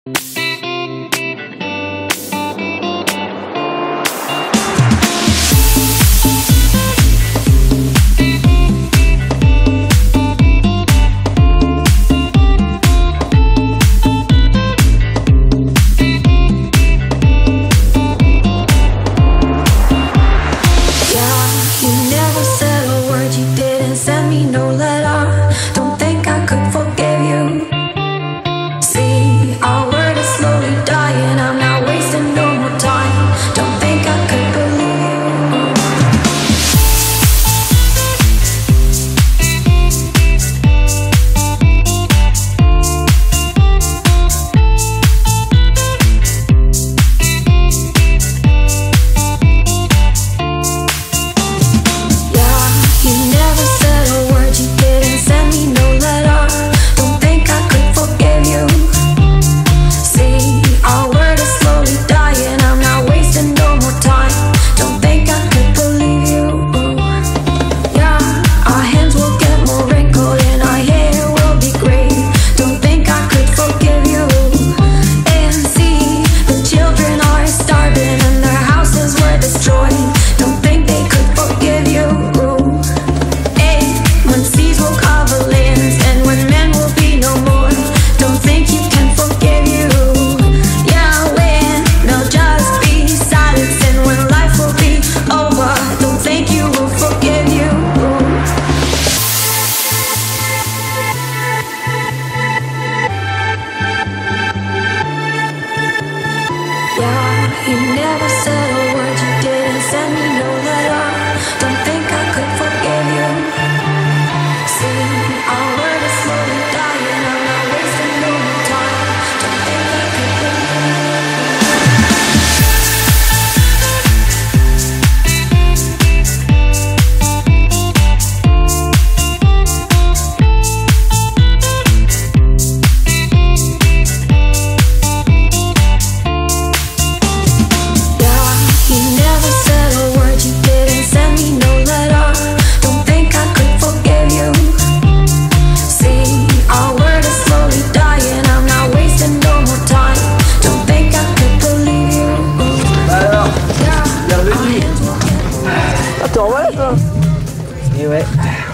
Et ouais.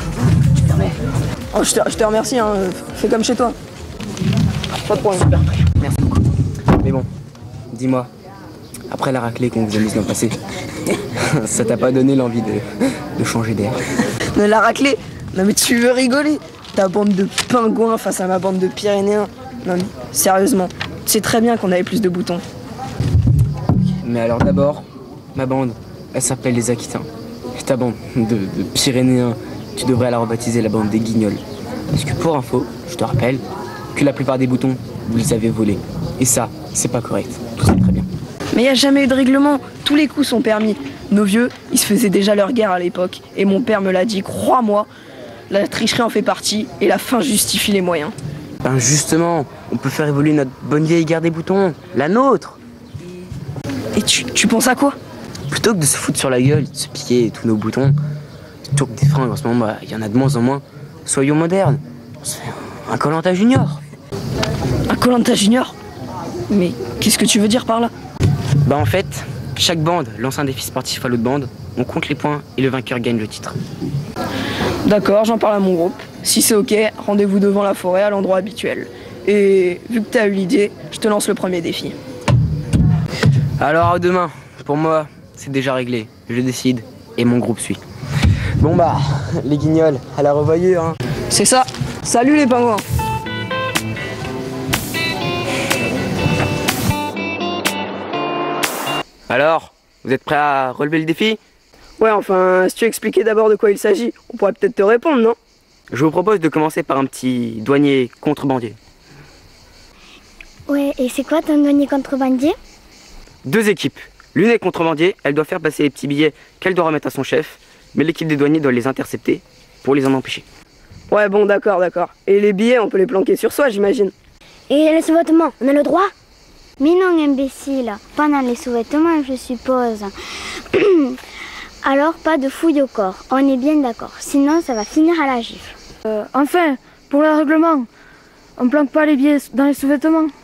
Oh, je te remercie, hein. Fais comme chez toi. Pas de problème. Super, merci beaucoup. Mais bon, dis-moi, après la raclée qu'on vous a mise l'an passé, ça t'a pas donné l'envie de changer d'air? Mais la raclée? Non mais tu veux rigoler? Ta bande de pingouins face à ma bande de Pyrénéens? Non mais sérieusement, tu sais très bien qu'on avait plus de boutons. Mais alors d'abord, ma bande, elle s'appelle les Aquitains. Et ta bande de Pyrénéens, tu devrais la rebaptiser la bande des Guignols. Parce que pour info, je te rappelle que la plupart des boutons, vous les avez volés. Et ça, c'est pas correct. Tout ça très bien. Mais il n'y a jamais eu de règlement. Tous les coups sont permis. Nos vieux, ils se faisaient déjà leur guerre à l'époque. Et mon père me l'a dit, crois-moi, la tricherie en fait partie et la fin justifie les moyens. Ben justement, on peut faire évoluer notre bonne vieille guerre des boutons, la nôtre. Et tu penses à quoi? Plutôt que de se foutre sur la gueule, de se piquer tous nos boutons, plutôt que des fringues en ce moment, il y en a de moins en moins, soyons modernes. On se fait un Koh-Lanta Junior. Un Koh-Lanta Junior? Mais qu'est-ce que tu veux dire par là? Bah en fait, chaque bande lance un défi sportif à l'autre bande, on compte les points et le vainqueur gagne le titre. D'accord, j'en parle à mon groupe. Si c'est ok, rendez-vous devant la forêt à l'endroit habituel. Et vu que t'as eu l'idée, je te lance le premier défi. Alors à demain, pour moi, c'est déjà réglé. Je décide et mon groupe suit. Bon bah, les guignols, à la revoyure hein. C'est ça. Salut les pingouins. Alors, vous êtes prêts à relever le défi? Ouais, enfin, si tu expliquais d'abord de quoi il s'agit, on pourrait peut-être te répondre, non? Je vous propose de commencer par un petit douanier contrebandier. Ouais, et c'est quoi ton douanier contrebandier? Deux équipes. L'une est contrebandier, elle doit faire passer les petits billets qu'elle doit remettre à son chef, mais l'équipe des douaniers doit les intercepter pour les en empêcher. Ouais, bon, d'accord. Et les billets, on peut les planquer sur soi, j'imagine. Et les sous-vêtements, on a le droit? Mais non, imbécile, pendant les sous-vêtements, je suppose. Alors, pas de fouille au corps, on est bien d'accord, sinon ça va finir à la gifle. Enfin, pour le règlement, on planque pas les billets dans les sous-vêtements.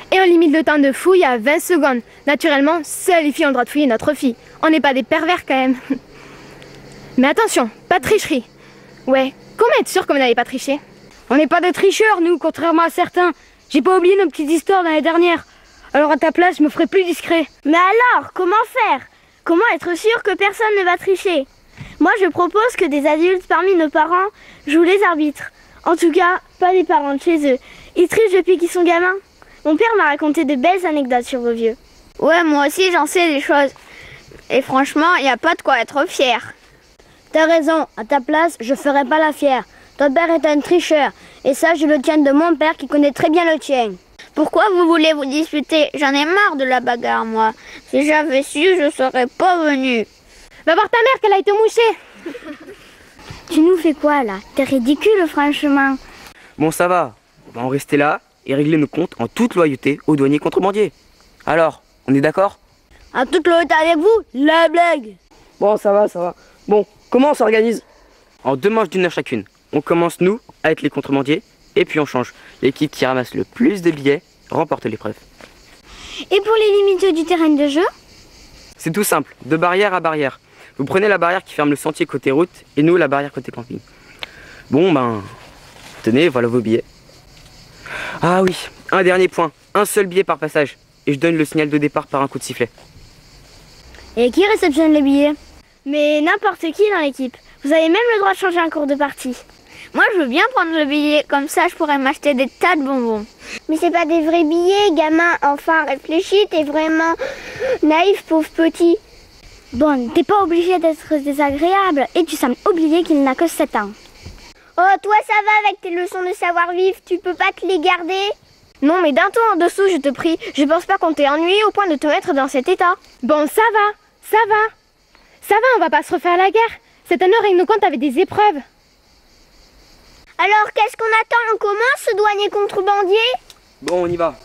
Et on limite le temps de fouille à 20 secondes. Naturellement, seules les filles ont le droit de fouiller notre fille. On n'est pas des pervers quand même. Mais attention, pas de tricherie. Ouais, comment être sûr que vous n'avez pas triché? On n'est pas des tricheurs, nous, contrairement à certains. J'ai pas oublié nos petites histoires l'année dernière. Alors à ta place, je me ferai plus discret. Mais alors, comment faire? Comment être sûr que personne ne va tricher? Moi, je propose que des adultes parmi nos parents jouent les arbitres. En tout cas, pas les parents de chez eux. Ils trichent depuis qu'ils sont gamins. Mon père m'a raconté de belles anecdotes sur vos vieux. Ouais, moi aussi j'en sais des choses. Et franchement, il n'y a pas de quoi être fier. T'as raison, à ta place, je ferai pas la fière. Ton père est un tricheur, et ça, je le tiens de mon père qui connaît très bien le tien. Pourquoi vous voulez vous disputer? J'en ai marre de la bagarre, moi. Si j'avais su, je serais pas venue. Va voir ta mère qu'elle a été mouchée. Tu nous fais quoi là? T'es ridicule franchement. Bon, ça va. On va en rester là et régler nos comptes en toute loyauté aux douaniers contrebandiers. Alors, on est d'accord? À toute loyauté avec vous, la blague. Bon, ça va, ça va. Bon, comment on s'organise? En 2 manches d'1 heure chacune. On commence, nous, à être les contrebandiers, et puis on change. L'équipe qui ramasse le plus de billets remporte l'épreuve. Et pour les limites du terrain de jeu? C'est tout simple, de barrière à barrière. Vous prenez la barrière qui ferme le sentier côté route, et nous, la barrière côté camping. Bon, ben, tenez, voilà vos billets. Ah oui, un dernier point. Un seul billet par passage. Et je donne le signal de départ par un coup de sifflet. Et qui réceptionne les billets? Mais n'importe qui dans l'équipe. Vous avez même le droit de changer un cours de partie. Moi, je veux bien prendre le billet. Comme ça, je pourrais m'acheter des tas de bonbons. Mais c'est pas des vrais billets, gamin. Enfin, réfléchis, t'es vraiment naïf, pauvre petit. Bon, t'es pas obligé d'être désagréable. Et tu sembles oublier qu'il n'a que 7 ans. Oh, toi, ça va avec tes leçons de savoir-vivre. Tu peux pas te les garder? Non, mais d'un ton en dessous, je te prie. Je pense pas qu'on t'ait ennuyé au point de te mettre dans cet état. Bon, ça va, ça va. Ça va, on va pas se refaire la guerre. Cette année, on règle nos comptes avec des épreuves. Alors, qu'est-ce qu'on attend? On commence, ce douanier contrebandier? Bon, on y va.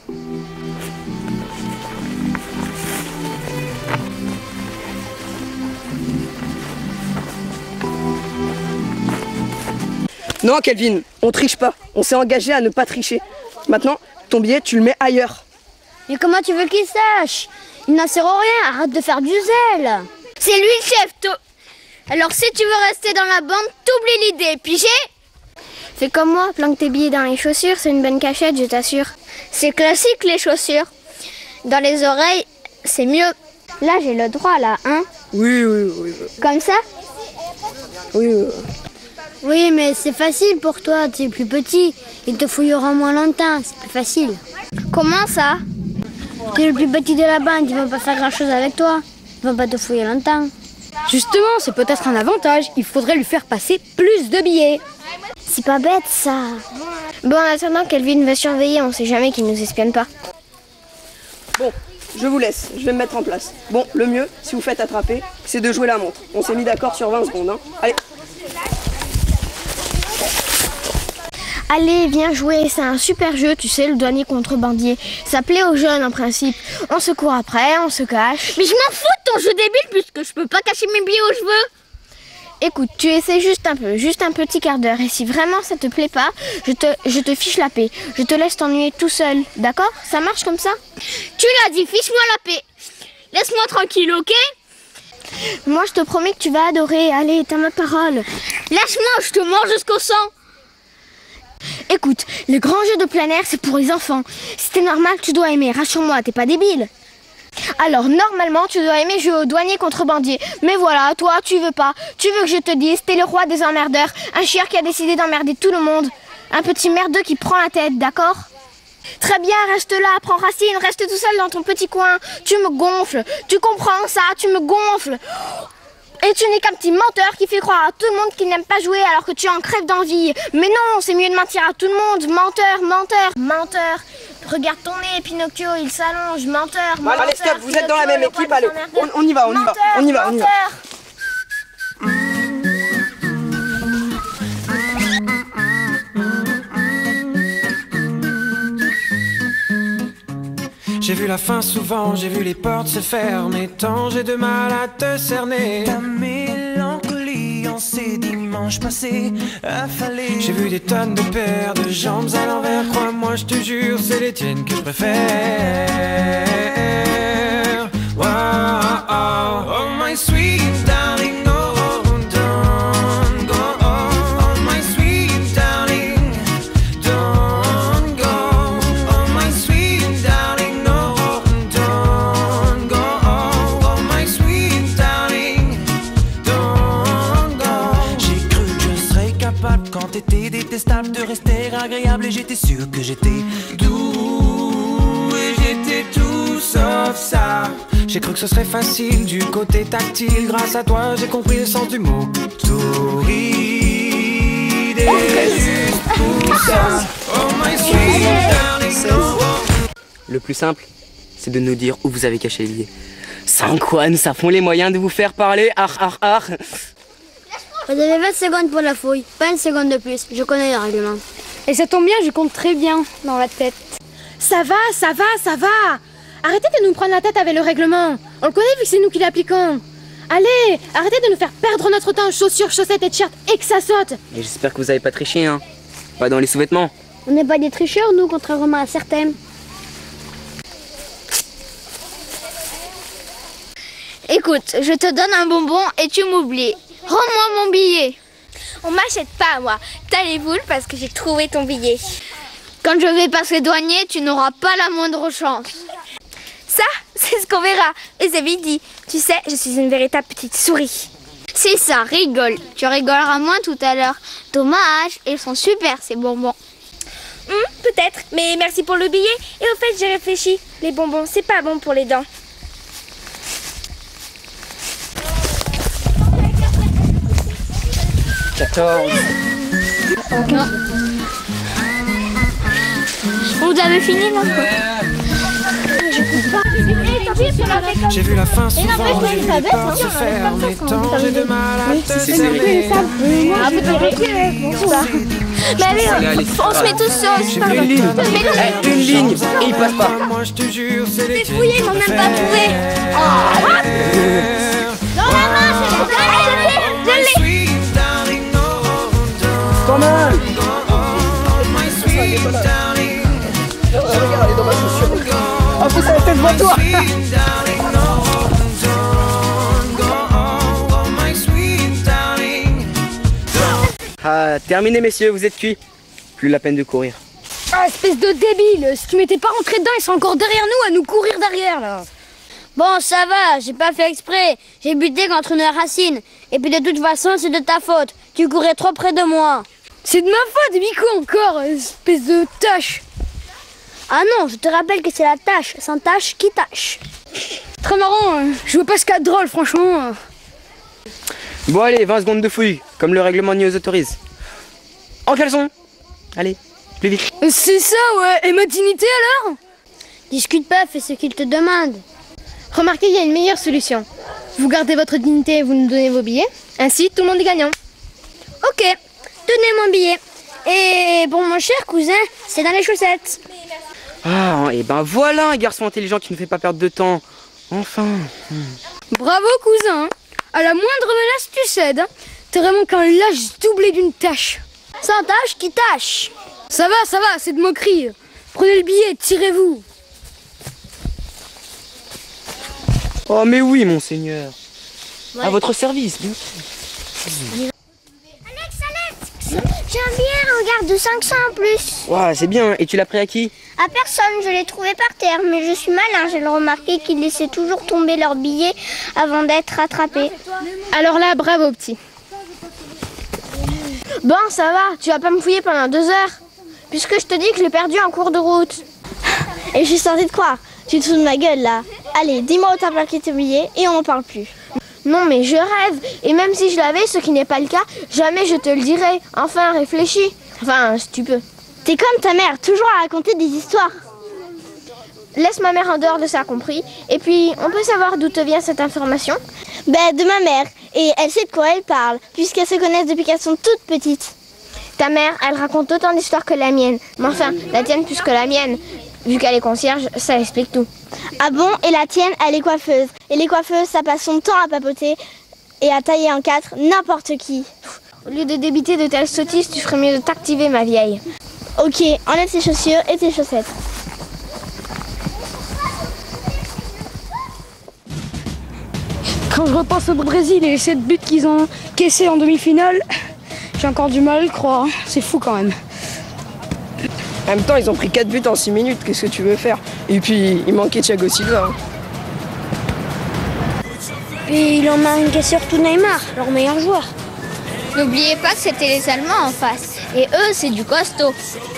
Non, Kelvin, on triche pas. On s'est engagé à ne pas tricher. Maintenant, ton billet, tu le mets ailleurs. Mais comment tu veux qu'il sache? Il n'en sert au rien, arrête de faire du zèle. C'est lui le chef, Alors si tu veux rester dans la bande, t'oublies l'idée, pigé? Fais comme moi, planque tes billets dans les chaussures, c'est une bonne cachette, je t'assure. C'est classique les chaussures. Dans les oreilles, c'est mieux. Là, j'ai le droit, là, hein? Oui. Comme ça? Oui. Oui, mais c'est facile pour toi, tu es plus petit. Ils te fouilleront moins longtemps, c'est plus facile. Comment ça? Tu es le plus petit de la bande, ils vont pas faire grand chose avec toi. Ils vont pas te fouiller longtemps. Justement, c'est peut-être un avantage. Il faudrait lui faire passer plus de billets. C'est pas bête, ça. Bon, en attendant, Kelvin va surveiller, on sait jamais qu'il nous espionne pas. Bon, je vous laisse, je vais me mettre en place. Bon, le mieux, si vous faites attraper, c'est de jouer la montre. On s'est mis d'accord sur 20 secondes, hein. Allez. Allez, viens jouer, c'est un super jeu, tu sais, le douanier contrebandier. Ça plaît aux jeunes en principe. On se court après, on se cache. Mais je m'en fous de ton jeu débile puisque je peux pas cacher mes billets où je veux. Écoute, tu essaies juste un peu, juste un petit quart d'heure. Et si vraiment ça te plaît pas, je te fiche la paix. Je te laisse t'ennuyer tout seul, d'accord? Ça marche comme ça? Tu l'as dit, fiche-moi la paix. Laisse-moi tranquille, ok? Moi, je te promets que tu vas adorer. Allez, t'as ma parole. Lâche-moi, je te mange jusqu'au sang. Écoute, le grand jeu de plein air, c'est pour les enfants. Si t'es normal, tu dois aimer. Rassure-moi, t'es pas débile. Alors, normalement, tu dois aimer jouer au douanier contrebandier. Mais voilà, toi, tu veux pas. Tu veux que je te dise, t'es le roi des emmerdeurs. Un chien qui a décidé d'emmerder tout le monde. Un petit merdeux qui prend la tête, d'accord? Très bien, reste là, prends racine, reste tout seul dans ton petit coin. Tu me gonfles. Tu comprends ça? Tu me gonfles. Et tu n'es qu'un petit menteur qui fait croire à tout le monde qu'il n'aime pas jouer alors que tu en crèves d'envie. Mais non, c'est mieux de mentir à tout le monde. Menteur, menteur, menteur. Regarde ton nez, Pinocchio, il s'allonge. Menteur, Bon, menteur. allez, stop, vous êtes dans la Pinocchio, même le roi équipe, des allez. emmerdeurs. On y va. Menteur. J'ai vu la fin souvent, j'ai vu les portes se fermer. Tant j'ai de mal à te cerner. Ta mélancolie en ces dimanches passés affalés. J'ai vu des tonnes de paires de jambes à l'envers. Crois-moi, je te jure, c'est les tiennes que je préfère. Wow, oh, oh my sweet darling, oh, don't go. Oh my sweet darling, don't go. Oh my sweet darling, no, don't go. Oh my sweet darling, don't go. J'ai cru que je serais capable quand t'étais détestable de rester agréable, et j'étais sûr que j'étais doux et j'étais tout sauf ça. J'ai cru que ce serait facile du côté tactile. Grâce à toi, j'ai compris le sens du mot torride. Et juste pour ça, oh my sweet darling, oh. Le plus simple, c'est de nous dire où vous avez caché les billets. Sans quoi nous avons les moyens de vous faire parler. Vous avez 20 secondes pour la fouille, pas une seconde de plus, je connais le règlement. Et ça tombe bien, je compte très bien dans la tête. Ça va, ça va, ça va. Arrêtez de nous prendre la tête avec le règlement. On le connaît vu que c'est nous qui l'appliquons. Allez, arrêtez de nous faire perdre notre temps en chaussures, chaussettes et t-shirts et que ça saute. Et j'espère que vous avez pas triché, hein. Pas dans les sous-vêtements. On n'est pas des tricheurs, nous, contrairement à certains. Écoute, je te donne un bonbon et tu m'oublies. Rends-moi mon billet. On m'achète pas, moi. T'as les boules parce que j'ai trouvé ton billet. Quand je vais passer douanier, tu n'auras pas la moindre chance. Ça, c'est ce qu'on verra. Et c'est vite dit. Tu sais, je suis une véritable petite souris. C'est ça, rigole. Tu rigoleras moins tout à l'heure. Dommage, ils sont super ces bonbons. Peut-être, mais merci pour le billet. Et au fait, j'ai réfléchi. Les bonbons, c'est pas bon pour les dents. Vous avez fini là? J'ai vu la fin souvent, j'ai vu les portes se fermer tant j'ai de mal à te serrer. Mais allez, on se met tous sur le Une ligne. Une ligne et il passe pas. Moi je te jure, c'est les tiennes fouillé, ils m'ont même pas trouvé. Dans la main, je l'ai. Quand même. Regarde, elle est dans ma chaussure. En plus, elle était devant toi. Ah, terminé messieurs, vous êtes cuits. Plus la peine de courir. Ah, espèce de débile. Si tu m'étais pas rentré dedans, ils sont encore derrière nous à nous courir derrière là. Bon, ça va, j'ai pas fait exprès. J'ai buté contre une racine. Et puis de toute façon, c'est de ta faute. Tu courais trop près de moi. C'est de ma faute, Bico, encore, espèce de tâche. Ah non, je te rappelle que c'est la tâche, sans tâche qui tâche. Très marrant, je vois pas ce qu'il y a de drôle, franchement. Bon allez, 20 secondes de fouille, comme le règlement nous autorise. En caleçon. Allez, plus vite. C'est ça, ouais. Et ma dignité alors? Discute pas, fais ce qu'il te demande. Remarquez, il y a une meilleure solution. Vous gardez votre dignité et vous nous donnez vos billets. Ainsi, tout le monde est gagnant. Ok, tenez mon billet. Et bon, mon cher cousin, c'est dans les chaussettes. Ah, et ben voilà un garçon intelligent qui ne fait pas perdre de temps. Enfin. Bravo, cousin. À la moindre menace, tu cèdes. T'es vraiment qu'un lâche doublé d'une tâche. Sans tâche qui tâche. Ça va, c'est de moquerie. Prenez le billet, tirez-vous. Oh mais oui, monseigneur. Ouais. À votre service, bien sûr. Alex, j'ai un billet en garde de 500 en plus. Ouais, c'est bien. Et tu l'as pris à qui? À personne, je l'ai trouvé par terre, mais je suis malin, j'ai remarqué qu'ils laissaient toujours tomber leurs billets avant d'être rattrapés. Alors là, bravo petit. Bon, ça va, tu vas pas me fouiller pendant 2 heures. Puisque je te dis que je l'ai perdu en cours de route. Et je suis sortie de croire. Tu te fous de ma gueule là. Allez, dis-moi où t'as plaqué tes billets et on en parle plus. Non mais je rêve. Et même si je l'avais, ce qui n'est pas le cas, jamais je te le dirai. Enfin, réfléchis. Enfin, si tu peux. T'es comme ta mère, toujours à raconter des histoires. Laisse ma mère en dehors de ça, compris. Et puis, on peut savoir d'où te vient cette information? Ben, de ma mère. Et elle sait de quoi elle parle, puisqu'elles se connaissent depuis qu'elles sont toutes petites. Ta mère, elle raconte autant d'histoires que la mienne. Mais enfin, la tienne plus que la mienne. Vu qu'elle est concierge, ça explique tout. Ah bon? Et la tienne, elle est coiffeuse. Et les coiffeuses, ça passe son temps à papoter. et à tailler en 4 n'importe qui. Au lieu de débiter de telles sottises, tu ferais mieux de t'activer, ma vieille. Ok, enlève tes chaussures et tes chaussettes. Quand je repense au Brésil et les 7 buts qu'ils ont caissés en demi-finale, j'ai encore du mal à le croire. C'est fou quand même. En même temps, ils ont pris 4 buts en 6 minutes, qu'est-ce que tu veux faire? Et puis, il manquait Thiago Silva. Hein. Et il en a encaissé surtout Neymar, leur meilleur joueur. N'oubliez pas que c'était les Allemands en face. Et eux, c'est du costaud.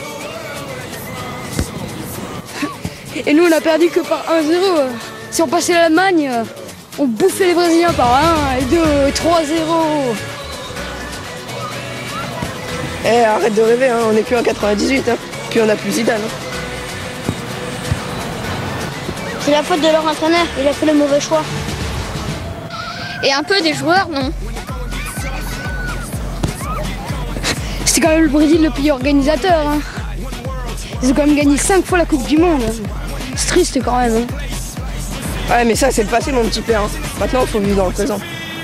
Et nous, on a perdu que par 1-0. Si on passait l'Allemagne, on bouffait les Brésiliens par 1, et 2, et 3-0. Eh, arrête de rêver, hein. On n'est plus en 98, hein. Puis on n'a plus Zidane. Hein. C'est la faute de leur entraîneur, il a fait le mauvais choix. Et un peu des joueurs, non? C'est quand même le Brésil le pays organisateur. Hein. Ils ont quand même gagné 5 fois la Coupe du Monde. C'est triste quand même. Hein. Ouais, mais ça, c'est le passé, mon petit père. Hein. Maintenant, il faut vivre dans le présent.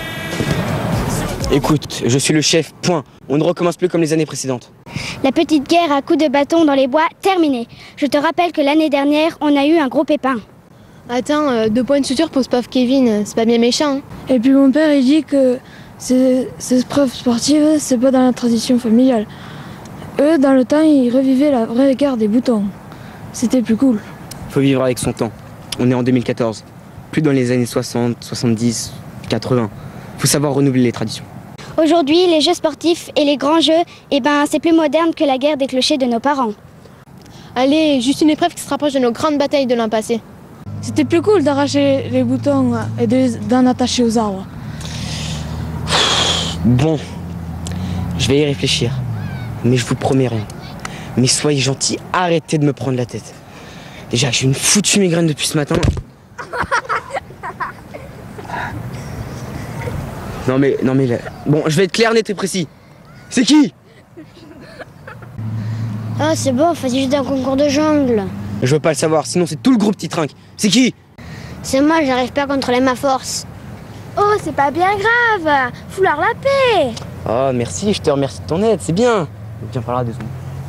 Écoute, je suis le chef, point. On ne recommence plus comme les années précédentes. La petite guerre à coups de bâton dans les bois, terminée. Je te rappelle que l'année dernière, on a eu un gros pépin. Attends, 2 points de suture pour ce pauvre Kevin, c'est pas bien méchant. Hein. Et puis mon père, il dit que ces épreuves sportives, c'est pas dans la tradition familiale. Eux, dans le temps, ils revivaient la vraie guerre des boutons. C'était plus cool. Faut vivre avec son temps. On est en 2014. Plus dans les années 60, 70, 80. Faut savoir renouveler les traditions. Aujourd'hui, les jeux sportifs et les grands jeux, c'est plus moderne que la guerre des clochers de nos parents. Allez, juste une épreuve qui se rapproche de nos grandes batailles de l'an passé. C'était plus cool d'arracher les boutons et d'en attacher aux arbres. Bon, je vais y réfléchir. Mais je vous promets rien. Mais soyez gentils, arrêtez de me prendre la tête. Déjà, j'ai une foutue migraine depuis ce matin. Non mais là... Bon, je vais être clair, net et précis. C'est qui? Ah, c'est bon, faisait juste un concours de jungle. Je veux pas le savoir, sinon c'est tout le groupe qui trinque. C'est qui? C'est moi, j'arrive pas à contrôler ma force. Oh, c'est pas bien grave, fouloir la paix. Oh, merci, je te remercie de ton aide, c'est bien. Viens par là, 2 secondes.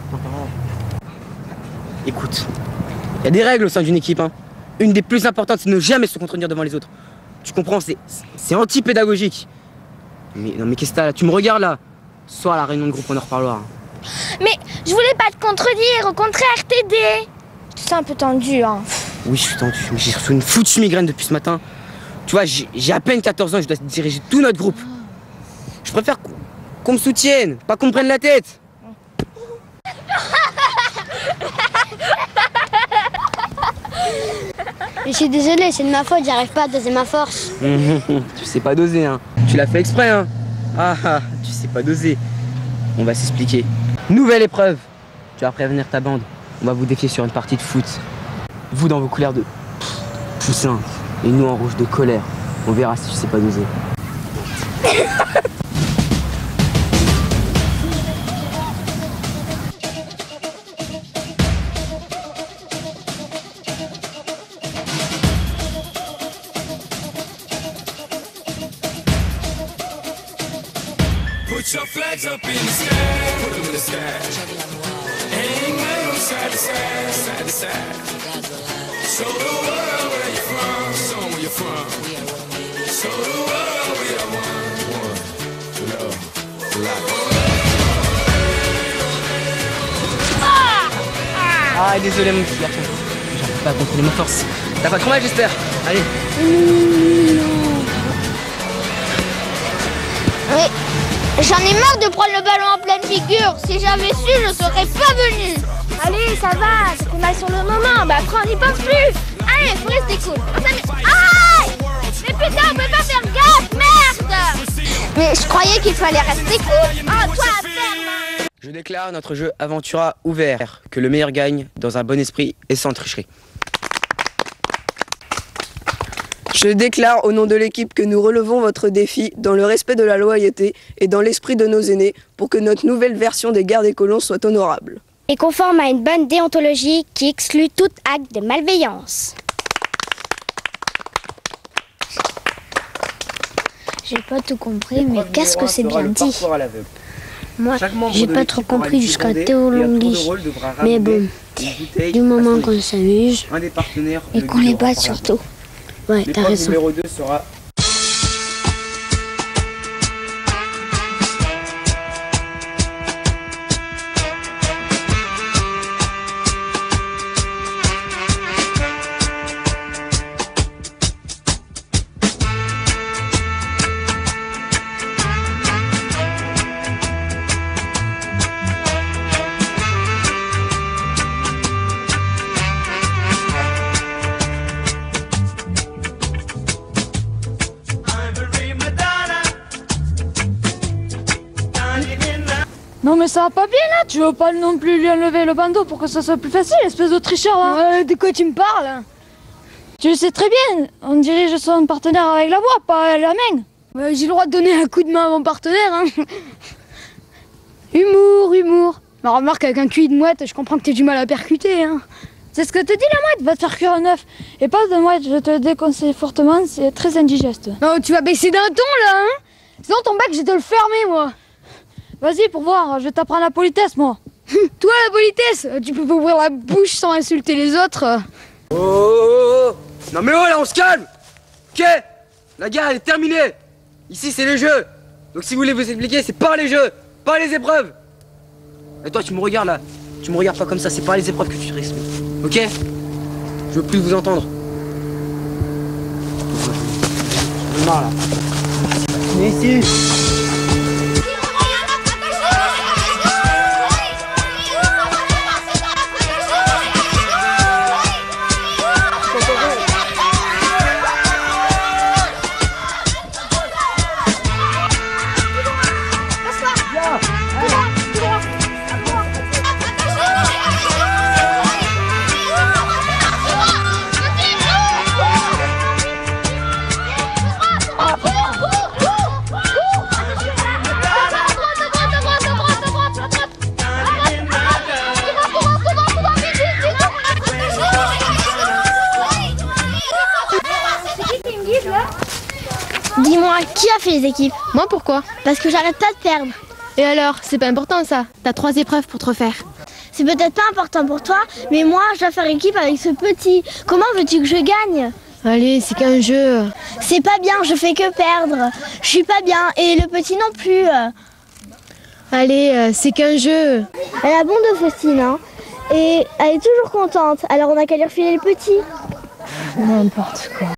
Écoute, il y a des règles au sein d'une équipe. Hein. Une des plus importantes, c'est de ne jamais se contredire devant les autres. Tu comprends, c'est anti-pédagogique. Mais non mais qu'est-ce que t'as là? Tu me regardes là? Ce soir à la réunion de groupe, on en reparlera. Mais je voulais pas te contredire, au contraire, t'aider. C'est un peu tendu, hein. Oui, je suis tendu, mais j'ai reçu une foutue migraine depuis ce matin. Tu vois, j'ai à peine 14 ans et je dois diriger tout notre groupe. Je préfère qu'on me soutienne, pas qu'on me prenne la tête. Je suis désolée, c'est de ma faute, j'arrive pas à doser ma force. Tu sais pas doser, hein. Tu l'as fait exprès, hein. Ah, tu sais pas doser. On va s'expliquer. Nouvelle épreuve. Tu vas prévenir ta bande. On va vous défier sur une partie de foot. Vous dans vos couleurs de poussin et nous en rouge de colère. On verra si tu sais pas doser. Put your flags up in the sky, put them in the sky. Hang them side to side, side to side. Show the world where you're from, show 'em where you're from. Show the world we are one, love, life. Ah, désolé mon petit garçon. J'arrive pas à contrôler ma force. T'as pas trop mal, j'espère. Allez. Oui. J'en ai marre de prendre le ballon en pleine figure. Si j'avais su, je serais pas venue. Allez, ça va, c'est qu'on aille sur le moment. Bah après, on n'y pense plus. Allez, faut rester cool. Aïe! Mais putain, on peut pas faire gaffe, merde! Mais je croyais qu'il fallait rester cool. Oh, toi, ferme! Je déclare notre jeu Aventura ouvert. Que le meilleur gagne dans un bon esprit et sans tricherie. Je déclare au nom de l'équipe que nous relevons votre défi dans le respect de la loyauté et dans l'esprit de nos aînés pour que notre nouvelle version des guerres des colons soit honorable. Et conforme à une bonne déontologie qui exclut tout acte de malveillance. J'ai pas tout compris, mais qu'est-ce que c'est bien dit? Moi, j'ai pas trop compris jusqu'à théologie. Mais bon, du moment qu'on s'amuse et qu'on les batte surtout. Ouais, t'as raison. Numéro 2 sera... Non mais ça va pas bien là, tu veux pas non plus lui enlever le bandeau pour que ça soit plus facile, espèce de tricheur hein. De quoi tu me parles? Tu le sais très bien, on dirige son partenaire avec la voix, pas la main. J'ai le droit de donner un coup de main à mon partenaire, hein. Humour. Bah remarque, avec un QI de mouette, je comprends que t'aies du mal à percuter, hein. C'est ce que te dit la mouette, va te faire cuire un œuf. Et pas de mouette, je te le déconseille fortement, c'est très indigeste. Non, tu vas baisser d'un ton là, hein. Sinon ton bac, je vais te le fermer, moi. Vas-y pour voir, je vais t'apprendre la politesse moi. Toi la politesse, tu peux pas ouvrir la bouche sans insulter les autres. Oh. Non mais oh là, on se calme. Ok, la guerre elle est terminée. Ici c'est les jeux. Donc si vous voulez vous expliquer, c'est pas les jeux, pas les épreuves. Et toi tu me regardes là. Tu me regardes pas comme ça, c'est pas les épreuves que tu respectes. Ok? Je veux plus vous entendre. J'en ai marre là. Venez ici. Dis-moi, qui a fait les équipes? Moi pourquoi? Parce que j'arrête pas de perdre. Et alors, c'est pas important ça. T'as 3 épreuves pour te refaire. C'est peut-être pas important pour toi, mais moi, je dois faire équipe avec ce petit. Comment veux-tu que je gagne? Allez, c'est qu'un jeu. C'est pas bien, je fais que perdre. Je suis pas bien, et le petit non plus. Allez, c'est qu'un jeu. Elle a bon de Faustine, hein. Et elle est toujours contente, alors on a qu'à lui refiler le petit. N'importe quoi.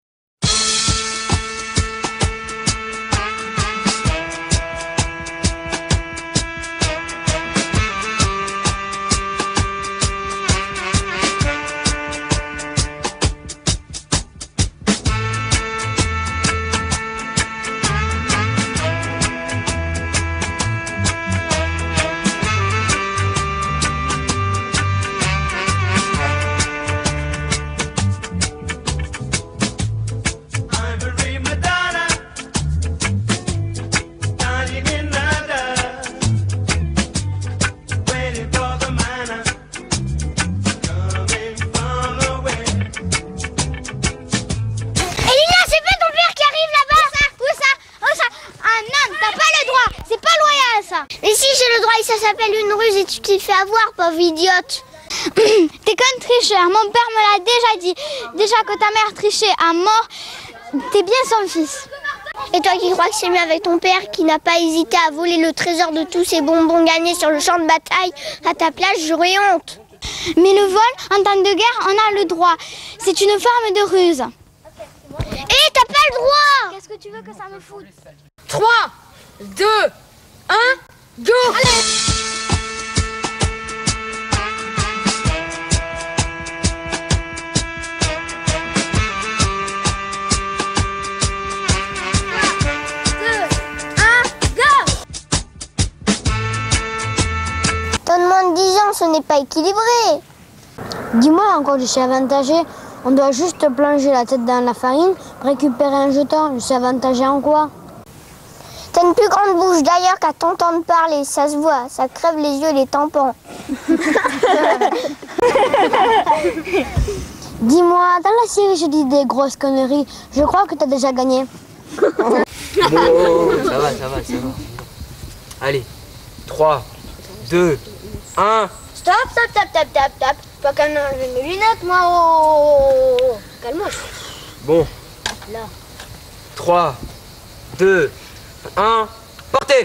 Ça s'appelle une ruse et tu t'es fait avoir, pauvre idiote. T'es qu'un tricheur, mon père me l'a déjà dit. Déjà que ta mère trichait à mort, t'es bien son fils. Et toi qui crois que c'est mieux avec ton père qui n'a pas hésité à voler le trésor de tous ses bonbons gagnés sur le champ de bataille, à ta place j'aurais honte. Mais le vol, en temps de guerre, on a le droit. C'est une forme de ruse. Et t'as pas le droit. Qu'est-ce que tu veux que ça me foute? 3, 2, 1... Go! Allez! Donne-moi 10 ans, ce n'est pas équilibré. Dis-moi encore, je suis avantagé. On doit juste plonger la tête dans la farine, récupérer un jeton. Je suis avantagé en quoi? T'as une plus grande bouche d'ailleurs qu'à t'entendre parler, ça se voit, ça crève les yeux et les tampons. Dis-moi, dans la série je dis des grosses conneries, je crois que t'as déjà gagné. Bon, ça va. Allez, 3, 2, 1. Stop. Pas qu'à enlever mes lunettes, moi. Oh. Calme-moi. Bon. Là. 3, 2, 1, partez!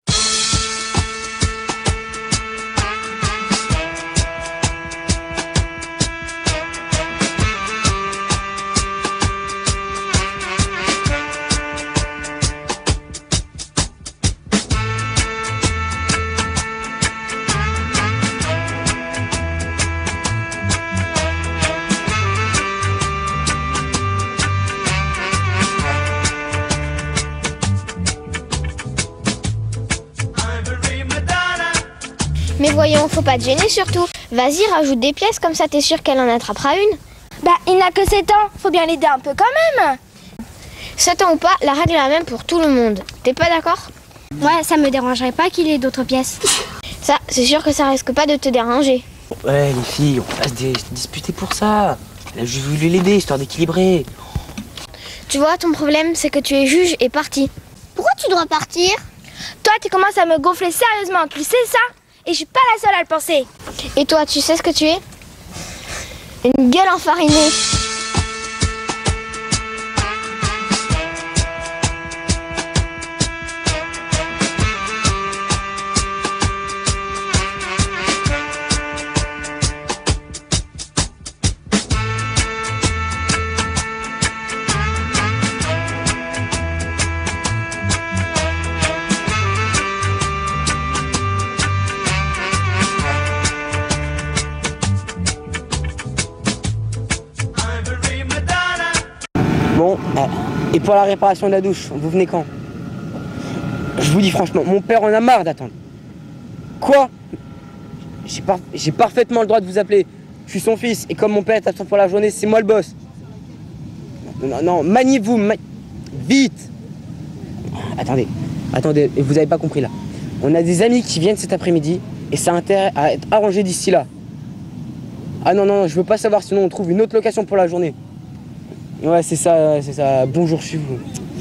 Mais voyons, faut pas te gêner surtout. Vas-y, rajoute des pièces, comme ça t'es sûr qu'elle en attrapera une. Bah, il n'a que 7 ans, faut bien l'aider un peu quand même. 7 ans ou pas, la règle est la même pour tout le monde. T'es pas d'accord? Ouais, ça me dérangerait pas qu'il ait d'autres pièces. Ça, c'est sûr que ça risque pas de te déranger. Ouais, les filles, on va pas se disputer pour ça. Elle a juste voulu l'aider, histoire d'équilibrer. Tu vois, ton problème, c'est que tu es juge et parti. Pourquoi tu dois partir? Toi, tu commences à me gonfler sérieusement, tu sais ça? Et je suis pas la seule à le penser. Et toi, tu sais ce que tu es? Une gueule enfarinée. Bon, et pour la réparation de la douche, vous venez quand? Je vous dis franchement, mon père en a marre d'attendre. Quoi? J'ai parfaitement le droit de vous appeler. Je suis son fils, et comme mon père est absent pour la journée, c'est moi le boss. Non, maniez-vous, vite! Attendez, vous avez pas compris là. On a des amis qui viennent cet après-midi, et ça a intérêt à être arrangé d'ici là. Ah non, je veux pas savoir, sinon on trouve une autre location pour la journée. Ouais, c'est ça. Bonjour, je suis vous.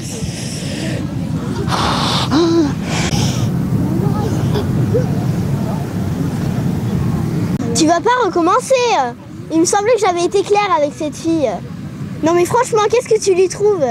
Tu vas pas recommencer. Il me semblait que j'avais été claire avec cette fille. Non mais franchement, qu'est-ce que tu lui trouves?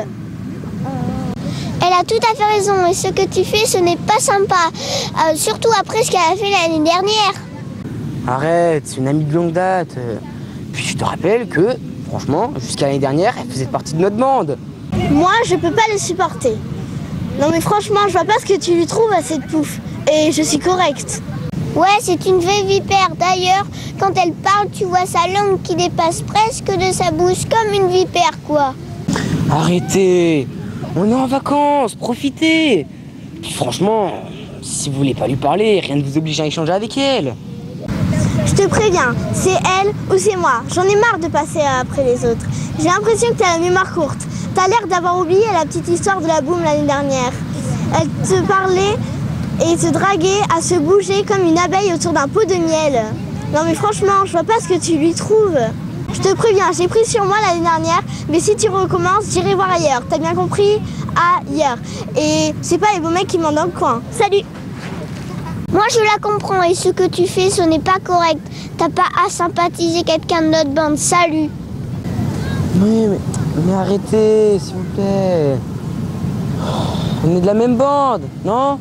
Elle a tout à fait raison, et ce que tu fais, ce n'est pas sympa. Surtout après ce qu'elle a fait l'année dernière. Arrête, c'est une amie de longue date. Puis je te rappelle que, franchement, jusqu'à l'année dernière, elle faisait partie de notre bande. Moi, je peux pas le supporter. Non mais franchement, je vois pas ce que tu lui trouves à cette pouffe. Et je suis correcte. Ouais, c'est une vraie vipère. D'ailleurs, quand elle parle, tu vois sa langue qui dépasse presque de sa bouche, comme une vipère, quoi. Arrêtez! On est en vacances, profitez! Puis franchement, si vous voulez pas lui parler, rien ne vous oblige à échanger avec elle. Je te préviens, c'est elle ou c'est moi. J'en ai marre de passer après les autres. J'ai l'impression que t'as la mémoire courte. T'as l'air d'avoir oublié la petite histoire de la boum l'année dernière. Elle te parlait et te draguait à se bouger comme une abeille autour d'un pot de miel. Non mais franchement, je vois pas ce que tu lui trouves. Je te préviens, j'ai pris sur moi l'année dernière, mais si tu recommences, j'irai voir ailleurs. T'as bien compris? Ailleurs. Et c'est pas les beaux mecs qui m'en dans le coin. Salut! Moi, je la comprends, et ce que tu fais, ce n'est pas correct. T'as pas à sympathiser quelqu'un de notre bande. Salut! Oui, mais arrêtez, s'il vous plaît. On est de la même bande, non?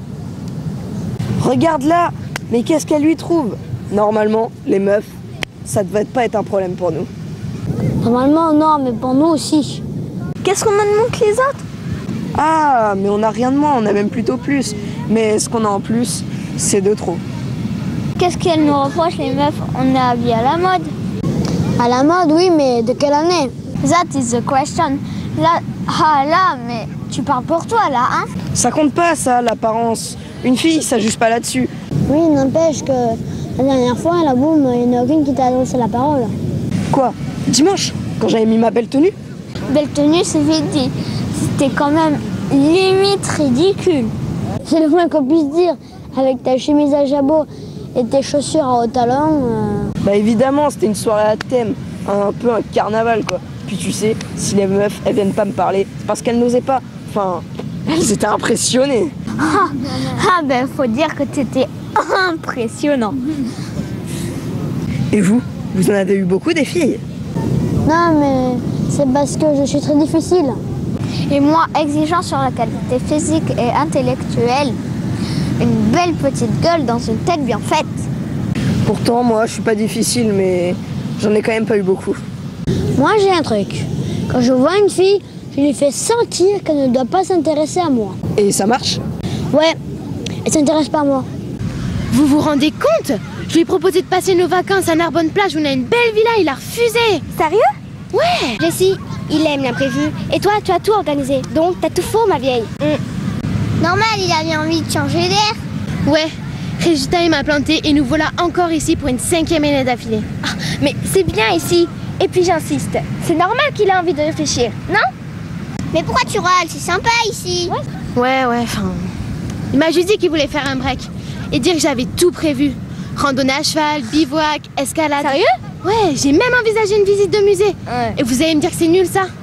Regarde là, mais qu'est-ce qu'elle lui trouve? Normalement, les meufs, ça devrait pas être un problème pour nous. Normalement, non, mais pour nous aussi. Qu'est-ce qu'on a de moins que les autres? Ah, mais on a rien de moins, on a même plutôt plus. Mais ce qu'on a en plus, c'est de trop. Qu'est-ce qu'elle nous reproche, les meufs? On est habillés à la mode. À la mode, oui, mais de quelle année? That is the question. Là, mais tu parles pour toi, là, hein? Ça compte pas, ça, l'apparence. Une fille, ça juge pas là-dessus. Oui, n'empêche que la dernière fois, à la boum, il n'y en a aucune qui t'a adressé la parole. Quoi? Dimanche, quand j'avais mis ma belle tenue? Belle tenue, c'est vite dit. C'était quand même limite ridicule. C'est le moins qu'on puisse dire. Avec ta chemise à jabot et tes chaussures à haut talon. Bah évidemment, c'était une soirée à thème. Un peu un carnaval, quoi. Puis tu sais, si les meufs, elles viennent pas me parler, c'est parce qu'elles n'osaient pas. Enfin, Elles étaient impressionnées. Ah ben faut dire que t'étais impressionnant. Et vous en avez eu beaucoup des filles? Non mais c'est parce que je suis très difficile. Et moi exigeant sur la qualité physique et intellectuelle. Une belle petite gueule dans une tête bien faite. Pourtant, moi, je suis pas difficile, mais j'en ai quand même pas eu beaucoup. Moi j'ai un truc. Quand je vois une fille, je lui fais sentir qu'elle ne doit pas s'intéresser à moi. Et ça marche? Ouais, elle s'intéresse pas à moi. Vous vous rendez compte? Je lui ai proposé de passer nos vacances à Narbonne-Plage où on a une belle villa, il a refusé. Sérieux? Ouais. Jessie, il aime l'imprévu. Et toi, tu as tout organisé. Donc, t'as tout faux, ma vieille. Normal, il avait envie de changer d'air. Ouais. Résultat, il m'a planté et nous voilà encore ici pour une 5e année d'affilée. Ah, mais c'est bien ici. Et puis j'insiste, c'est normal qu'il ait envie de réfléchir, non? Mais pourquoi tu râles? C'est sympa ici. Ouais, enfin... Il m'a juste dit qu'il voulait faire un break et dire que j'avais tout prévu. Randonnée à cheval, bivouac, escalade. Sérieux? Ouais, j'ai même envisagé une visite de musée. Ouais. Et vous allez me dire que c'est nul ça?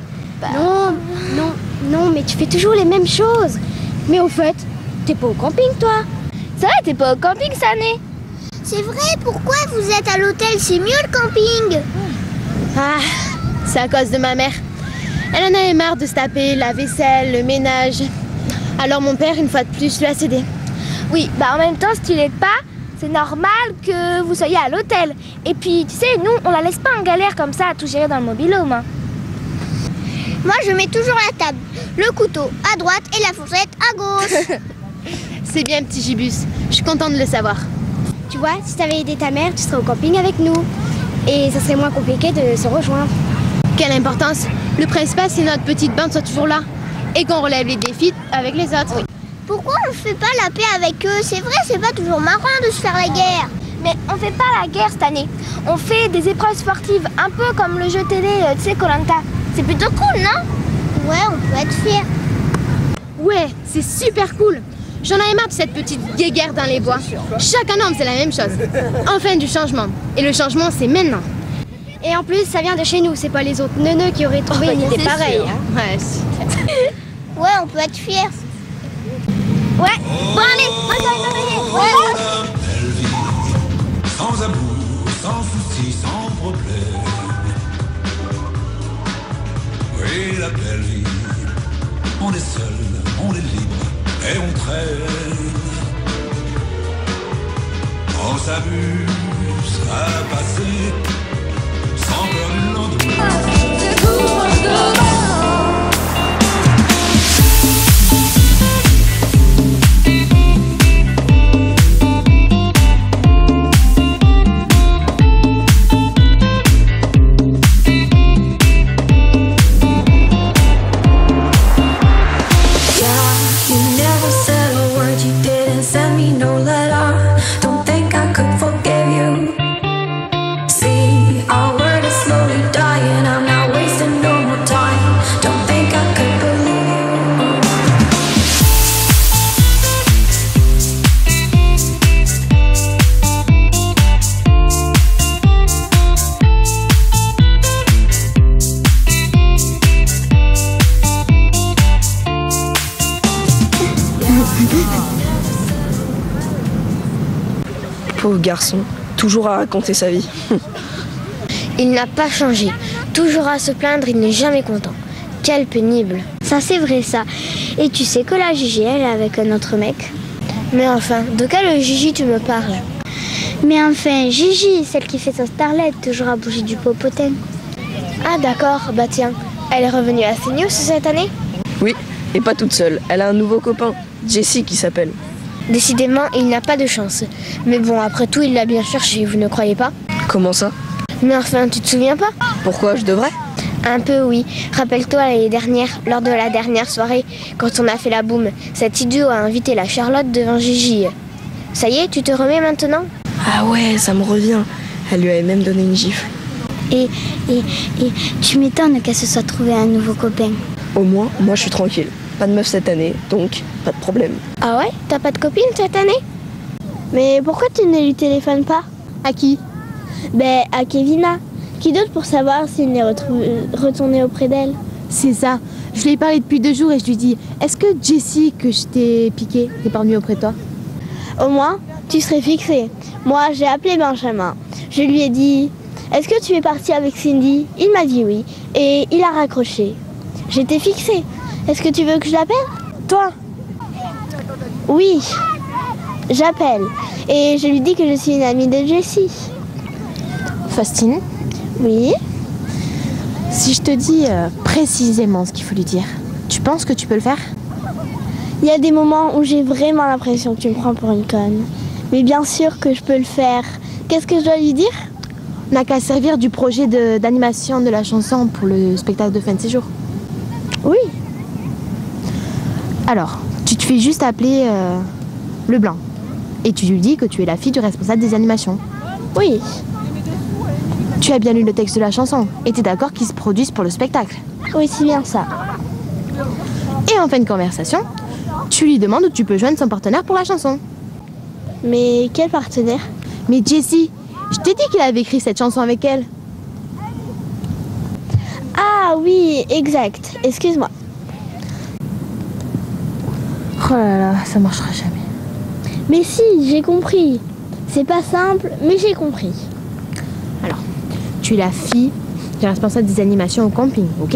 Non, mais tu fais toujours les mêmes choses. Mais au fait, t'es pas au camping, toi? C'est vrai, t'es pas au camping cette année. C'est vrai, pourquoi vous êtes à l'hôtel? C'est mieux le camping. Ah, c'est à cause de ma mère. Elle en avait marre de se taper la vaisselle, le ménage. Alors mon père, une fois de plus, lui a cédé. Oui, bah en même temps, si tu l'aides pas, c'est normal que vous soyez à l'hôtel. Et puis, tu sais, nous, on la laisse pas en galère comme ça à tout gérer dans le mobil-home. Hein. Moi, je mets toujours la table, le couteau à droite et la fourchette à gauche. C'est bien, petit gibus. Je suis contente de le savoir. Tu vois, si t'avais aidé ta mère, tu serais au camping avec nous. Et ça serait moins compliqué de se rejoindre. Quelle importance. Le principal, c'est que notre petite bande soit toujours là. Et qu'on relève les défis avec les autres. Oui. Pourquoi on fait pas la paix avec eux? C'est vrai, c'est pas toujours marrant de se faire la guerre. Mais on fait pas la guerre cette année. On fait des épreuves sportives, un peu comme le jeu télé, tu sais, Koh-Lanta. C'est plutôt cool, non? Ouais, on peut être fiers. Ouais, c'est super cool. J'en avais marre de cette petite guéguerre dans les bois. Chaque année, on faisait la même chose. Enfin, du changement. Et le changement, c'est maintenant. Et en plus, ça vient de chez nous. C'est pas les autres neuneux qui auraient trouvé une idée pareille. Hein. Ouais, ouais, on peut être fiers. Ouais, bon allez, ouais. Belle vie, sans amour, sans soucis, sans problème. Oui, la belle vie, on est seul, on est libre et on traîne. On s'amuse à passer sans peur du lendemain. Pauvre garçon, toujours à raconter sa vie. Il n'a pas changé. Toujours à se plaindre, il n'est jamais content. Quel pénible. Ça, c'est vrai, ça. Et tu sais que la Gigi, elle est avec un autre mec? Mais enfin, de quelle Gigi tu me parles? Mais enfin, Gigi, celle qui fait sa starlette, toujours à bouger du popotin. Ah d'accord, bah tiens, elle est revenue à CNews cette année? Oui, et pas toute seule. Elle a un nouveau copain, Jessie qui s'appelle. Décidément, il n'a pas de chance. Mais bon, après tout, il l'a bien cherché, vous ne croyez pas? Comment ça? Mais enfin, tu te souviens pas? Pourquoi je devrais? Un peu, oui. Rappelle-toi l'année dernière, lors de la dernière soirée, quand on a fait la boum, cet idiot a invité la Charlotte devant Gigi. Ça y est, tu te remets maintenant? Ah ouais, ça me revient. Elle lui avait même donné une gifle. Et tu m'étonnes qu'elle se soit trouvée un nouveau copain. Au moins, moi je suis tranquille. Pas de meuf cette année, donc pas de problème. Ah ouais? T'as pas de copine cette année? Mais pourquoi tu ne lui téléphones pas? À qui? Ben, à Kevina. Qui d'autre pour savoir s'il est retourné auprès d'elle? C'est ça. Je lui ai parlé depuis 2 jours et je lui ai dit, est-ce que Jessie, que je t'ai piqué, n'est pas venue auprès de toi? Au moins, tu serais fixé. Moi, j'ai appelé Benjamin. Je lui ai dit, est-ce que tu es parti avec Cindy? Il m'a dit oui. Et il a raccroché. J'étais fixée. Est-ce que tu veux que je l'appelle? Toi? Oui, j'appelle. Et je lui dis que je suis une amie de Jessie. Faustine, Oui. si je te dis précisément ce qu'il faut lui dire, tu penses que tu peux le faire? Il y a des moments où j'ai vraiment l'impression que tu me prends pour une conne. Mais bien sûr que je peux le faire. Qu'est-ce que je dois lui dire? On n'a qu'à servir du projet d'animation de la chanson pour le spectacle de fin de séjour. Oui. Alors, tu te fais juste appeler Leblanc. Et tu lui dis que tu es la fille du responsable des animations. Oui. Tu as bien lu le texte de la chanson et t'es d'accord qu'ils se produisent pour le spectacle. Oui, c'est bien ça. Et en fin de conversation, tu lui demandes où tu peux joindre son partenaire pour la chanson. Mais quel partenaire? Mais Jessie, je t'ai dit qu'il avait écrit cette chanson avec elle. Ah oui, exact. Excuse-moi. Oh là là, ça marchera jamais. Mais si, j'ai compris. C'est pas simple, mais j'ai compris. Alors, tu es la fille du responsable des animations au camping, ok?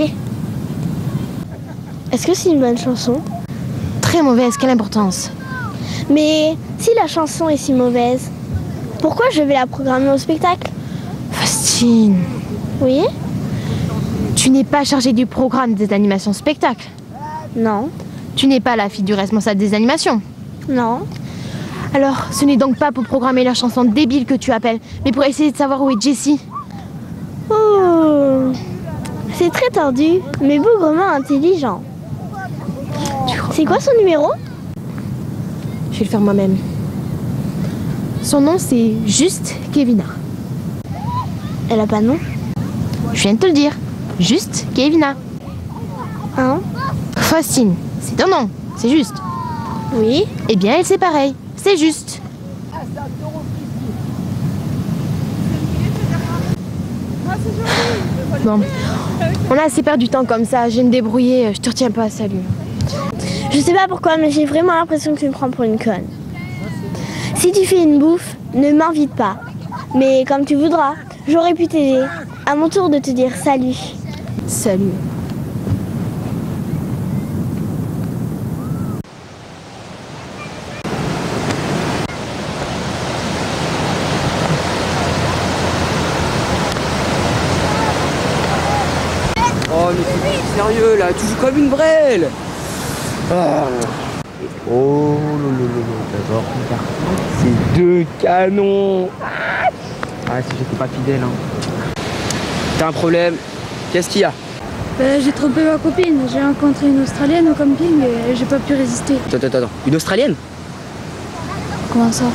Est-ce que c'est une bonne chanson? Très mauvaise, quelle importance? Mais si la chanson est si mauvaise, pourquoi je vais la programmer au spectacle? Faustine, Oui? tu n'es pas chargée du programme des animations spectacles. Non. Tu n'es pas la fille du responsable des animations. Non. Alors, ce n'est donc pas pour programmer la chanson débile que tu appelles, mais pour essayer de savoir où est Jessie. Oh, c'est très tordu, mais bougrement intelligent. C'est quoi son numéro? Je vais le faire moi-même. Son nom, c'est juste Kevina. Elle a pas de nom? Je viens de te le dire. Juste Kevina. Hein? Faustine, c'est ton nom, c'est juste. Oui. Eh bien, elle, c'est pareil. C'est juste. Bon, on a assez perdu du temps comme ça. Je vais me débrouiller. Je te retiens pas. Salut. Je sais pas pourquoi, mais j'ai vraiment l'impression que tu me prends pour une conne. Si tu fais une bouffe, ne m'invite pas. Mais comme tu voudras, j'aurais pu t'aider. À mon tour de te dire salut. Salut. Oh mais c'est sérieux là, tu joues comme une brêle. Ah. Oh d'abord, regarde. C'est 2 canons. Ah si j'étais pas fidèle hein. T'as un problème? Qu'est-ce qu'il y a? J'ai trompé ma copine. J'ai rencontré une Australienne au camping et j'ai pas pu résister. Attends. Une Australienne? Comment ça?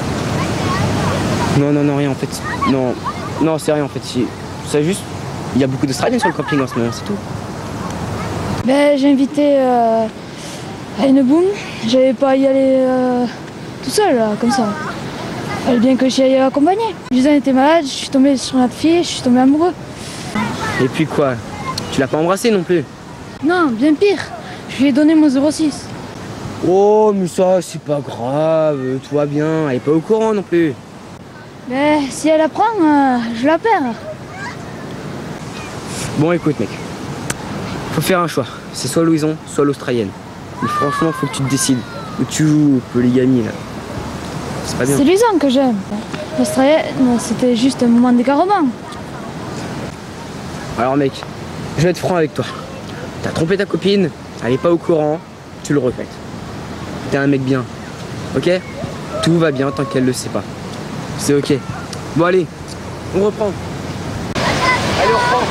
Non, rien en fait. Non, c'est rien en fait. C'est juste, il y a beaucoup d'Australiens sur le camping en ce moment, c'est tout. J'ai invité à une boum. J'avais pas à y aller tout seul là, comme ça. Fallait bien que j'y aille accompagner. Suzanne était malade, je suis tombée sur la fille, je suis tombée amoureux. Et puis quoi? Tu l'as pas embrassé non plus? Non, bien pire. Je lui ai donné mon 06. Oh mais ça c'est pas grave, tout va bien, elle est pas au courant non plus. Si elle apprend, je la perds. Bon écoute mec, faut faire un choix, c'est soit Louison, soit l'Australienne. Mais franchement faut que tu te décides, où tu joues au polygamie là. C'est pas bien. C'est Luzon que j'aime. L'Australienne, c'était juste un moment d'égarement. Alors mec, je vais être franc avec toi. T'as trompé ta copine, elle est pas au courant, tu le répètes. T'es un mec bien, ok? Tout va bien tant qu'elle le sait pas. C'est ok. Bon allez, on reprend. Allez on reprend.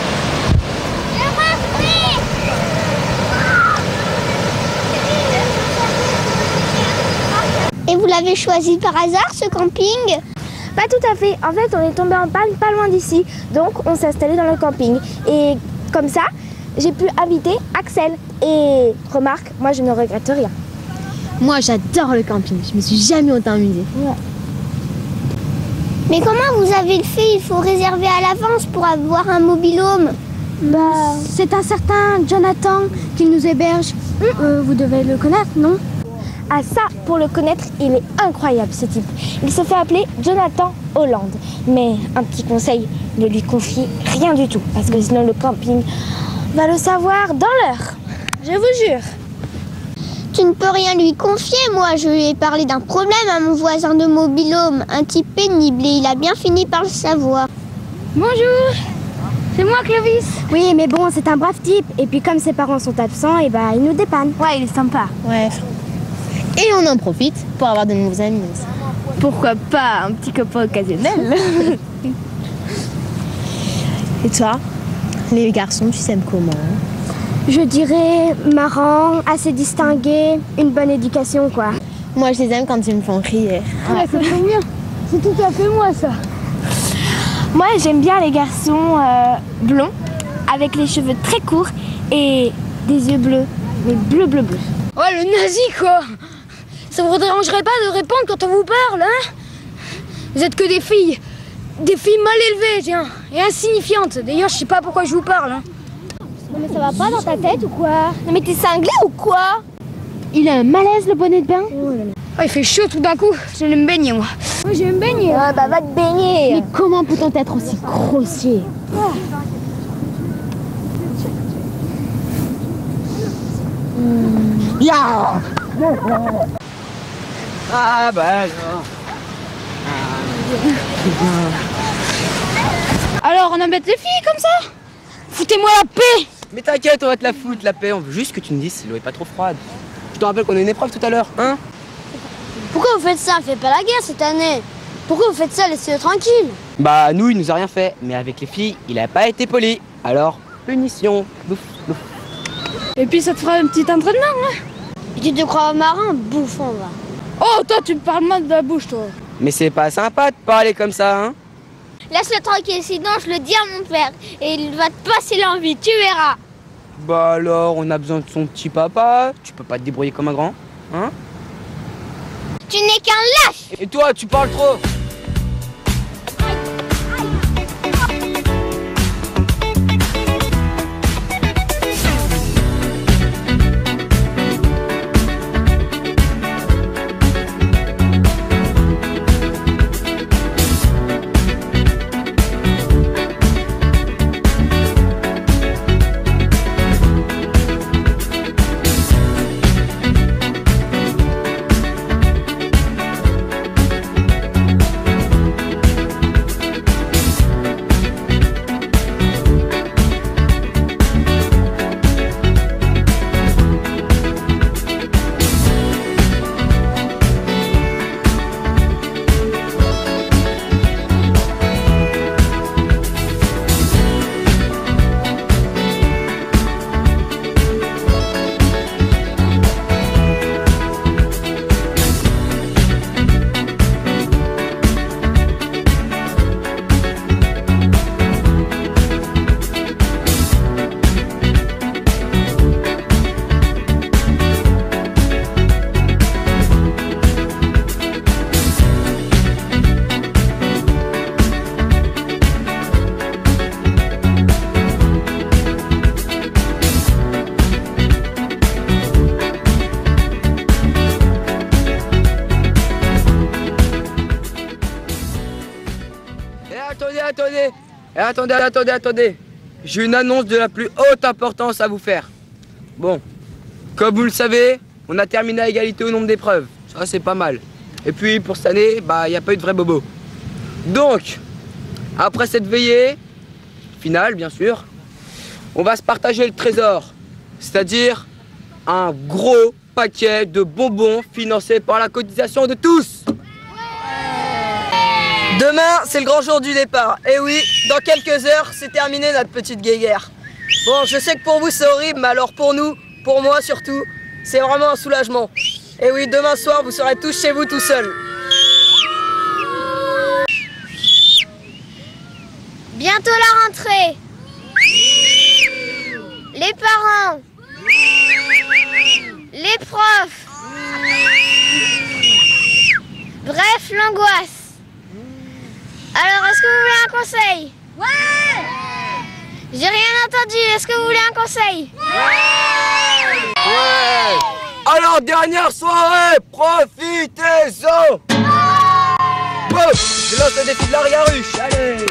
Et vous l'avez choisi par hasard, ce camping? Pas tout à fait. En fait, on est tombé en panne pas loin d'ici. Donc, on s'est installé dans le camping. Et comme ça, j'ai pu inviter Axel. Et remarque, moi, je ne regrette rien. Moi, j'adore le camping. Je me suis jamais autant amusée. Ouais. Mais comment vous avez le fait? Il faut réserver à l'avance pour avoir un mobil-home. C'est un certain Jonathan qui nous héberge. Vous devez le connaître, non? Ah ça, pour le connaître, il est incroyable ce type. Il se fait appeler Jonathan Hollande. Mais un petit conseil, ne lui confie rien du tout. Parce que sinon le camping va le savoir dans l'heure. Je vous jure. Tu ne peux rien lui confier, moi. Je lui ai parlé d'un problème à mon voisin de mobil-home, un type pénible, et il a bien fini par le savoir. Bonjour, c'est moi Clovis. Oui, mais bon, c'est un brave type. Et puis comme ses parents sont absents, et il nous dépanne. Ouais, il est sympa. Ouais. Et on en profite pour avoir de nouveaux amis aussi. Pourquoi pas un petit copain occasionnel. Et toi, les garçons, tu s'aimes comment? Je dirais marrant, assez distingué, une bonne éducation quoi. Moi, je les aime quand ils me font rire. Ouais, ça tombe bien. C'est tout à fait moi ça. Moi, j'aime bien les garçons blonds, avec les cheveux très courts et des yeux bleus. Mais bleu. Ouais, le nazi quoi. Ça vous dérangerait pas de répondre quand on vous parle, hein? Vous êtes que des filles mal élevées, tiens, et insignifiantes. D'ailleurs, je sais pas pourquoi je vous parle, hein. Non mais ça va pas dans ta tête ou quoi? Non mais t'es cinglé ou quoi? Il a un malaise le bonnet de bain? Oh, il fait chaud tout d'un coup, je vais me baigner moi. Moi je vais me baigner. Ah bah va te baigner. Mais comment peut-on être aussi grossier? Ya. Ah bah alors. Alors, on embête les filles comme ça? Foutez-moi la paix! Mais t'inquiète, on va te la foutre, la paix. On veut juste que tu me dises si l'eau est pas trop froide. Je te rappelle qu'on a une épreuve tout à l'heure, hein? Pourquoi vous faites ça? Faites pas la guerre cette année. Pourquoi vous faites ça? Laissez-le tranquille. Bah, nous, il nous a rien fait. Mais avec les filles, il a pas été poli. Alors, punition. Bouf. Et puis ça te fera un petit entraînement, hein? Et tu te crois marin? Bouffon, va. Oh, toi, tu me parles mal de la bouche, toi. Mais c'est pas sympa de parler comme ça, hein? Laisse-le tranquille, sinon je le dis à mon père. Et il va te passer l'envie, tu verras. Bah alors, on a besoin de son petit papa. Tu peux pas te débrouiller comme un grand, hein? Tu n'es qu'un lâche. Et toi, tu parles trop. Attendez. J'ai une annonce de la plus haute importance à vous faire. Bon, comme vous le savez, on a terminé à égalité au nombre d'épreuves. Ça, c'est pas mal. Et puis, pour cette année, il n'y a pas eu de vrai bobo. Donc, après cette veillée, finale, bien sûr, on va se partager le trésor. C'est-à-dire un gros paquet de bonbons financés par la cotisation de tous. Demain, c'est le grand jour du départ. Et oui, dans quelques heures, c'est terminé notre petite guéguerre. Bon, je sais que pour vous c'est horrible, mais alors pour nous, pour moi surtout, c'est vraiment un soulagement. Et oui, demain soir, vous serez tous chez vous tout seuls. Bientôt la rentrée. Les parents. Les profs. Bref, l'angoisse. Alors, est-ce que vous voulez un conseil? Ouais! J'ai rien entendu, est-ce que vous voulez un conseil? Ouais. Alors, dernière soirée, profitez-en. Bon, je lance le défi de l'arrière-ruche, allez.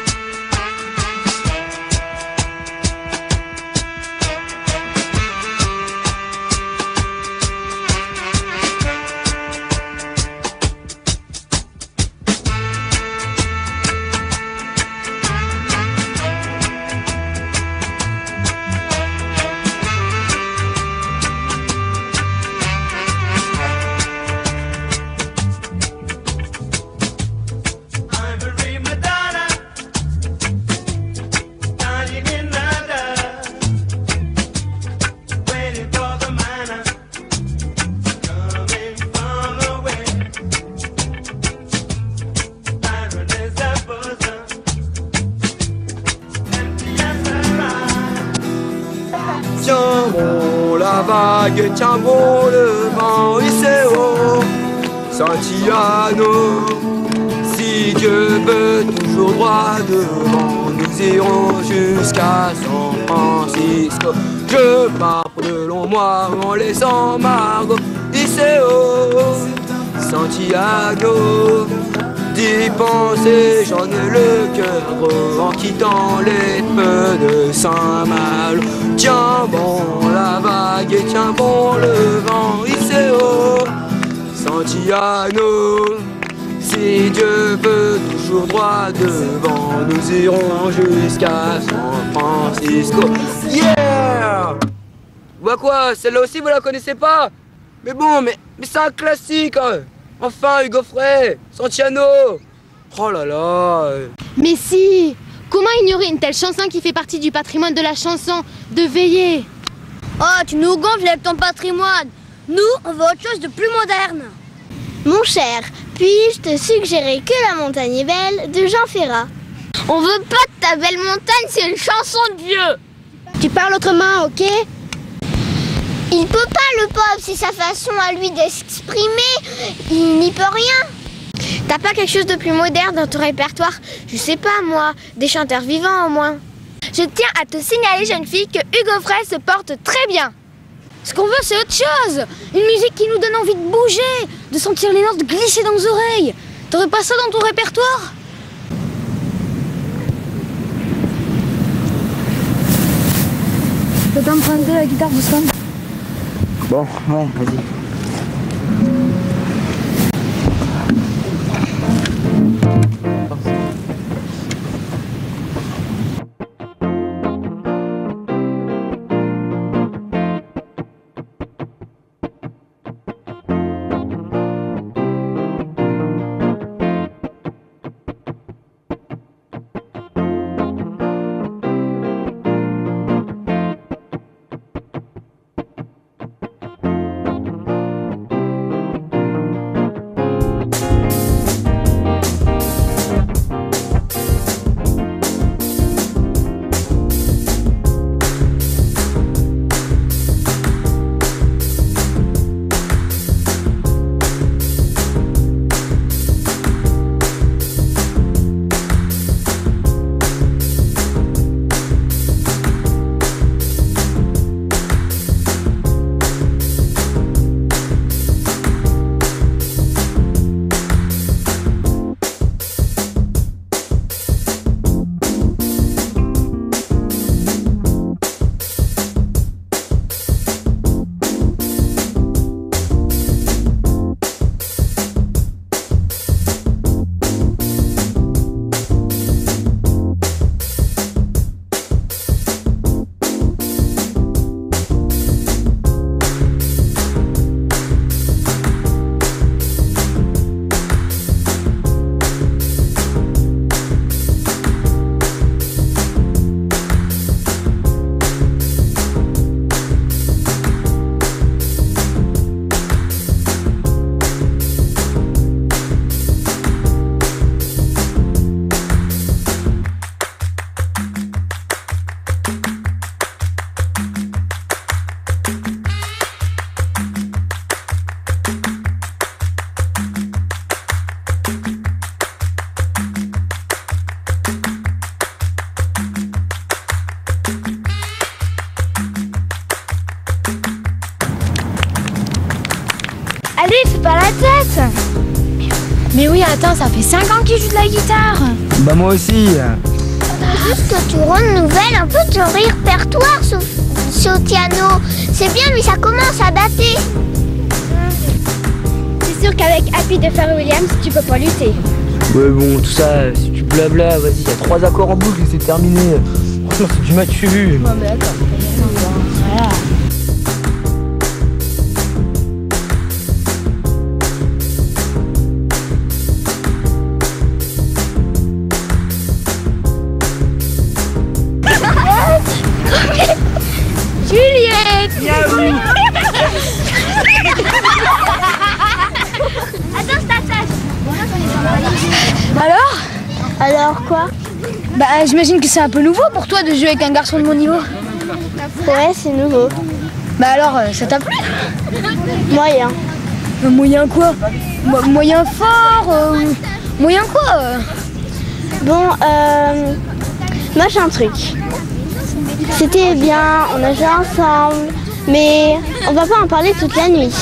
Tiens bon la vague, tiens bon le vent, Iseo, Santiano. Si Dieu veut toujours droit devant, nous irons jusqu'à San Francisco. Je pars pour de longs mois en laissant Margot, Iseo, Santiago. D'y penser, j'en ai le cœur gros en quittant les feux de Saint-Malo. Tiens bon la vague et tiens bon le vent, Iseo, Santiago. Si Dieu veut toujours droit devant, nous irons jusqu'à San Francisco. Yeah! Bah quoi, celle-là aussi vous la connaissez pas? Mais bon, mais c'est un classique hein. Enfin, Hugo Frey, Santiano. Oh là là. Mais si! Comment ignorer une telle chanson qui fait partie du patrimoine de la chanson de veiller? Oh, tu nous gonfles avec ton patrimoine. Nous, on veut autre chose de plus moderne. Mon cher, puis-je te suggérer que La montagne est belle de Jean Ferrat? On veut pas de ta belle montagne, c'est une chanson de vieux. Tu parles autrement, ok? Il peut pas, le pauvre, c'est sa façon à lui de s'exprimer. Il n'y peut rien. T'as pas quelque chose de plus moderne dans ton répertoire? Je sais pas moi, des chanteurs vivants au moins. Je tiens à te signaler, jeune fille, que Hugo Frey se porte très bien. Ce qu'on veut, c'est autre chose. Une musique qui nous donne envie de bouger, de sentir les notes glisser dans nos oreilles. T'aurais pas ça dans ton répertoire? Je peux t'emprunter la guitare doucement? Bon, ouais, vas-y. pas la tête. Mais oui, attends, ça fait 5 ans qu'il joue de la guitare. Bah moi aussi. Juste que tu renouvelles un peu ton répertoire, Sotiano. C'est bien, lui, ça commence à dater. C'est sûr qu'avec Happy de Pharrell Williams, tu peux pas lutter. Ouais bon, tout ça, si tu blabla, vas-y, il y a 3 accords en boucle et c'est terminé. Franchement, c'est du match vu. Non mais attends, voilà. Juliette! Attends, stage. Alors quoi? Bah j'imagine que c'est un peu nouveau pour toi de jouer avec un garçon de mon niveau. Ouais, c'est nouveau. Bah alors, ça t'a plu? Moyen. Moyen quoi? Moyen fort? Moyen quoi? Bon, moi j'ai un truc. C'était bien, on a joué ensemble, mais on va pas en parler toute la nuit.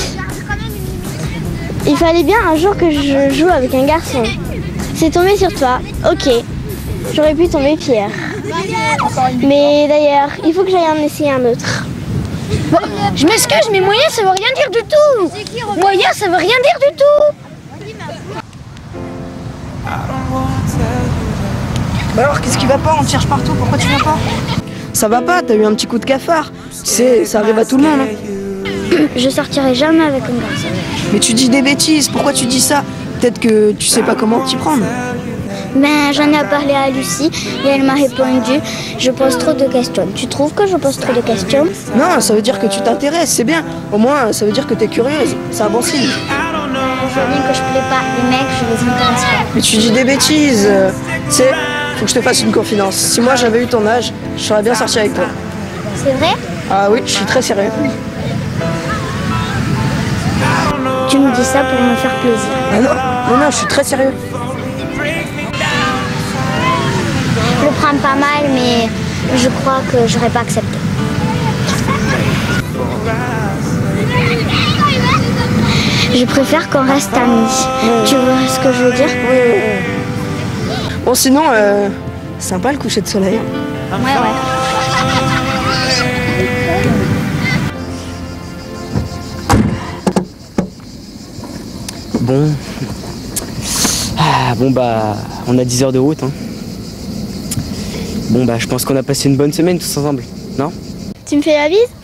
Il fallait bien un jour que je joue avec un garçon. C'est tombé sur toi, ok. J'aurais pu tomber Pierre. Mais d'ailleurs, il faut que j'aille en essayer un autre. Bon, je m'excuse, mais moyen ça veut rien dire du tout. Moyen ça veut rien dire du tout. Bah alors, qu'est-ce qui va pas? On te cherche partout, pourquoi tu viens pas? Ça va pas, t'as eu un petit coup de cafard. Tu sais, ça arrive à tout le monde. Hein. Je sortirai jamais avec un garçon. Mais tu dis des bêtises, pourquoi tu dis ça? Peut-être que tu sais pas comment t'y prendre. Ben, j'en ai parlé à Lucie et elle m'a répondu je pose trop de questions. Tu trouves que je pose trop de questions? Non, ça veut dire que tu t'intéresses, c'est bien. Au moins, ça veut dire que t'es curieuse. C'est un bon signe. Je veux dire que je plais pas. Les mecs, je les intéresse pas. Mais tu dis des bêtises. Tu sais, faut que je te fasse une confidence. Si moi j'avais eu ton âge, je serais bien sorti avec toi. C'est vrai? Ah oui, je suis très sérieux. Tu me dis ça pour me faire plaisir. Ah non, non, je suis très sérieux. Je le prends pas mal, mais je crois que j'aurais pas accepté. Je préfère qu'on reste amis. Tu vois ce que je veux dire? Bon, sinon, sympa le coucher de soleil. Ouais. Bon. Ah, bon bah, on a 10 heures de route. Hein. Bon bah, je pense qu'on a passé une bonne semaine tous ensemble, non? Tu me fais la bise?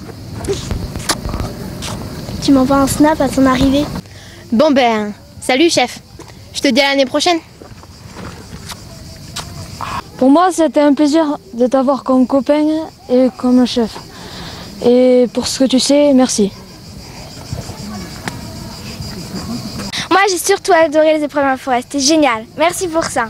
Tu m'envoies un snap à ton arrivée. Bon ben, salut chef. Je te dis à l'année prochaine. Pour moi, c'était un plaisir de t'avoir comme copain et comme chef. Et pour ce que tu sais, merci. Moi j'ai surtout adoré les épreuves en forêt, c'était génial. Merci pour ça.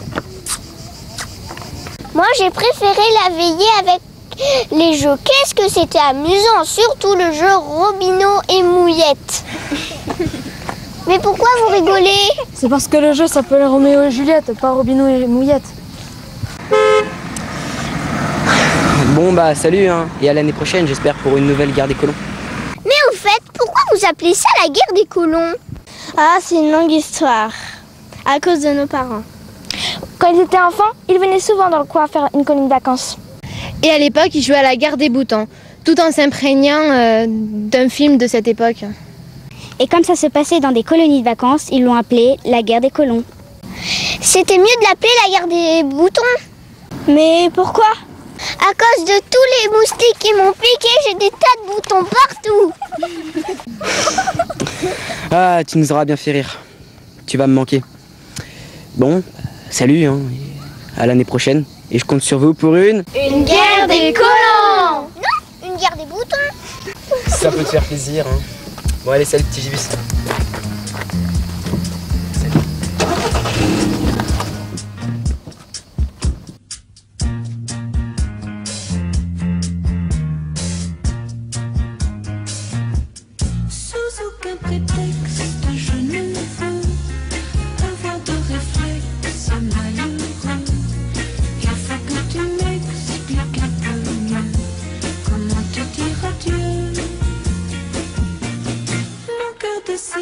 Moi, j'ai préféré la veillée avec les jeux. Qu'est-ce que c'était amusant, surtout le jeu Robino et Mouillette. Mais pourquoi vous rigolez? C'est parce que le jeu s'appelle Roméo et Juliette, pas Robino et Mouillette. Bon bah, salut, hein. Et à l'année prochaine, j'espère, pour une nouvelle guerre des colons. Mais au fait, pourquoi vous appelez ça la guerre des colons? Ah, c'est une longue histoire. À cause de nos parents. Quand ils étaient enfants, ils venaient souvent dans le coin faire une colonie de vacances. Et à l'époque, ils jouaient à la guerre des boutons, tout en s'imprégnant d'un film de cette époque. Et comme ça se passait dans des colonies de vacances, ils l'ont appelée la guerre des colons. C'était mieux de l'appeler la guerre des boutons. Mais pourquoi? À cause de tous les moustiques qui m'ont piqué, j'ai des tas de boutons partout. Ah, tu nous auras bien fait rire. Tu vas me manquer. Bon, salut, hein. À l'année prochaine. Et je compte sur vous pour une guerre des colons. Non, une guerre des boutons. Ça peut te faire plaisir, hein. Bon, allez, salut, petit Gibus. Sous aucun prétexte, je ne veux avoir de réflexe malheureux. Il faut que tu m'expliques un peu mieux comment te dire adieu. Mon cœur de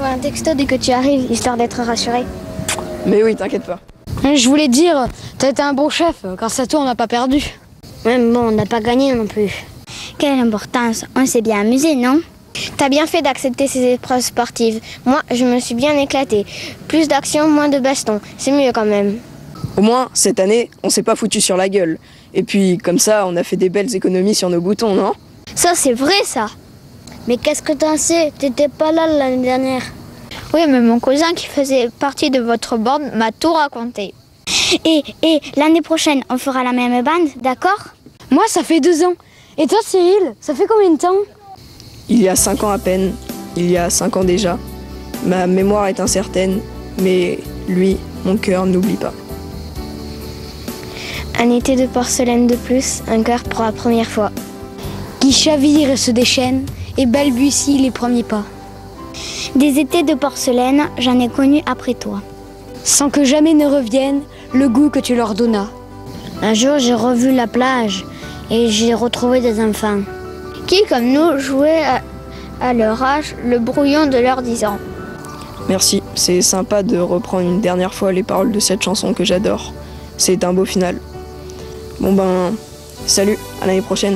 un texto dès que tu arrives, histoire d'être rassurée. Mais oui, t'inquiète pas. Je voulais te dire, t'as été un bon chef, grâce à toi on n'a pas perdu. Ouais, mais bon, on n'a pas gagné non plus. Quelle importance, on s'est bien amusé, non? T'as bien fait d'accepter ces épreuves sportives. Moi, je me suis bien éclatée. Plus d'action, moins de baston. C'est mieux quand même. Au moins, cette année, on s'est pas foutu sur la gueule. Et puis, comme ça, on a fait des belles économies sur nos boutons, non? Ça, c'est vrai, ça. Mais qu'est-ce que t'en sais? T'étais pas là l'année dernière. Oui, mais mon cousin qui faisait partie de votre bande m'a tout raconté. Et l'année prochaine, on fera la même bande, d'accord? Moi, ça fait 2 ans. Et toi, Cyril, ça fait combien de temps? Il y a 5 ans à peine, il y a 5 ans déjà. Ma mémoire est incertaine, mais lui, mon cœur n'oublie pas. Un été de porcelaine de plus, un cœur pour la première fois. Qui chavire et se déchaîne et balbutie les premiers pas. Des étés de porcelaine, j'en ai connu après toi. Sans que jamais ne revienne le goût que tu leur donnas. Un jour, j'ai revu la plage et j'ai retrouvé des enfants. Qui, comme nous, jouait à leur âge le brouillon de leurs 10 ans. Merci, c'est sympa de reprendre une dernière fois les paroles de cette chanson que j'adore. C'est un beau final. Bon ben, salut, à l'année prochaine.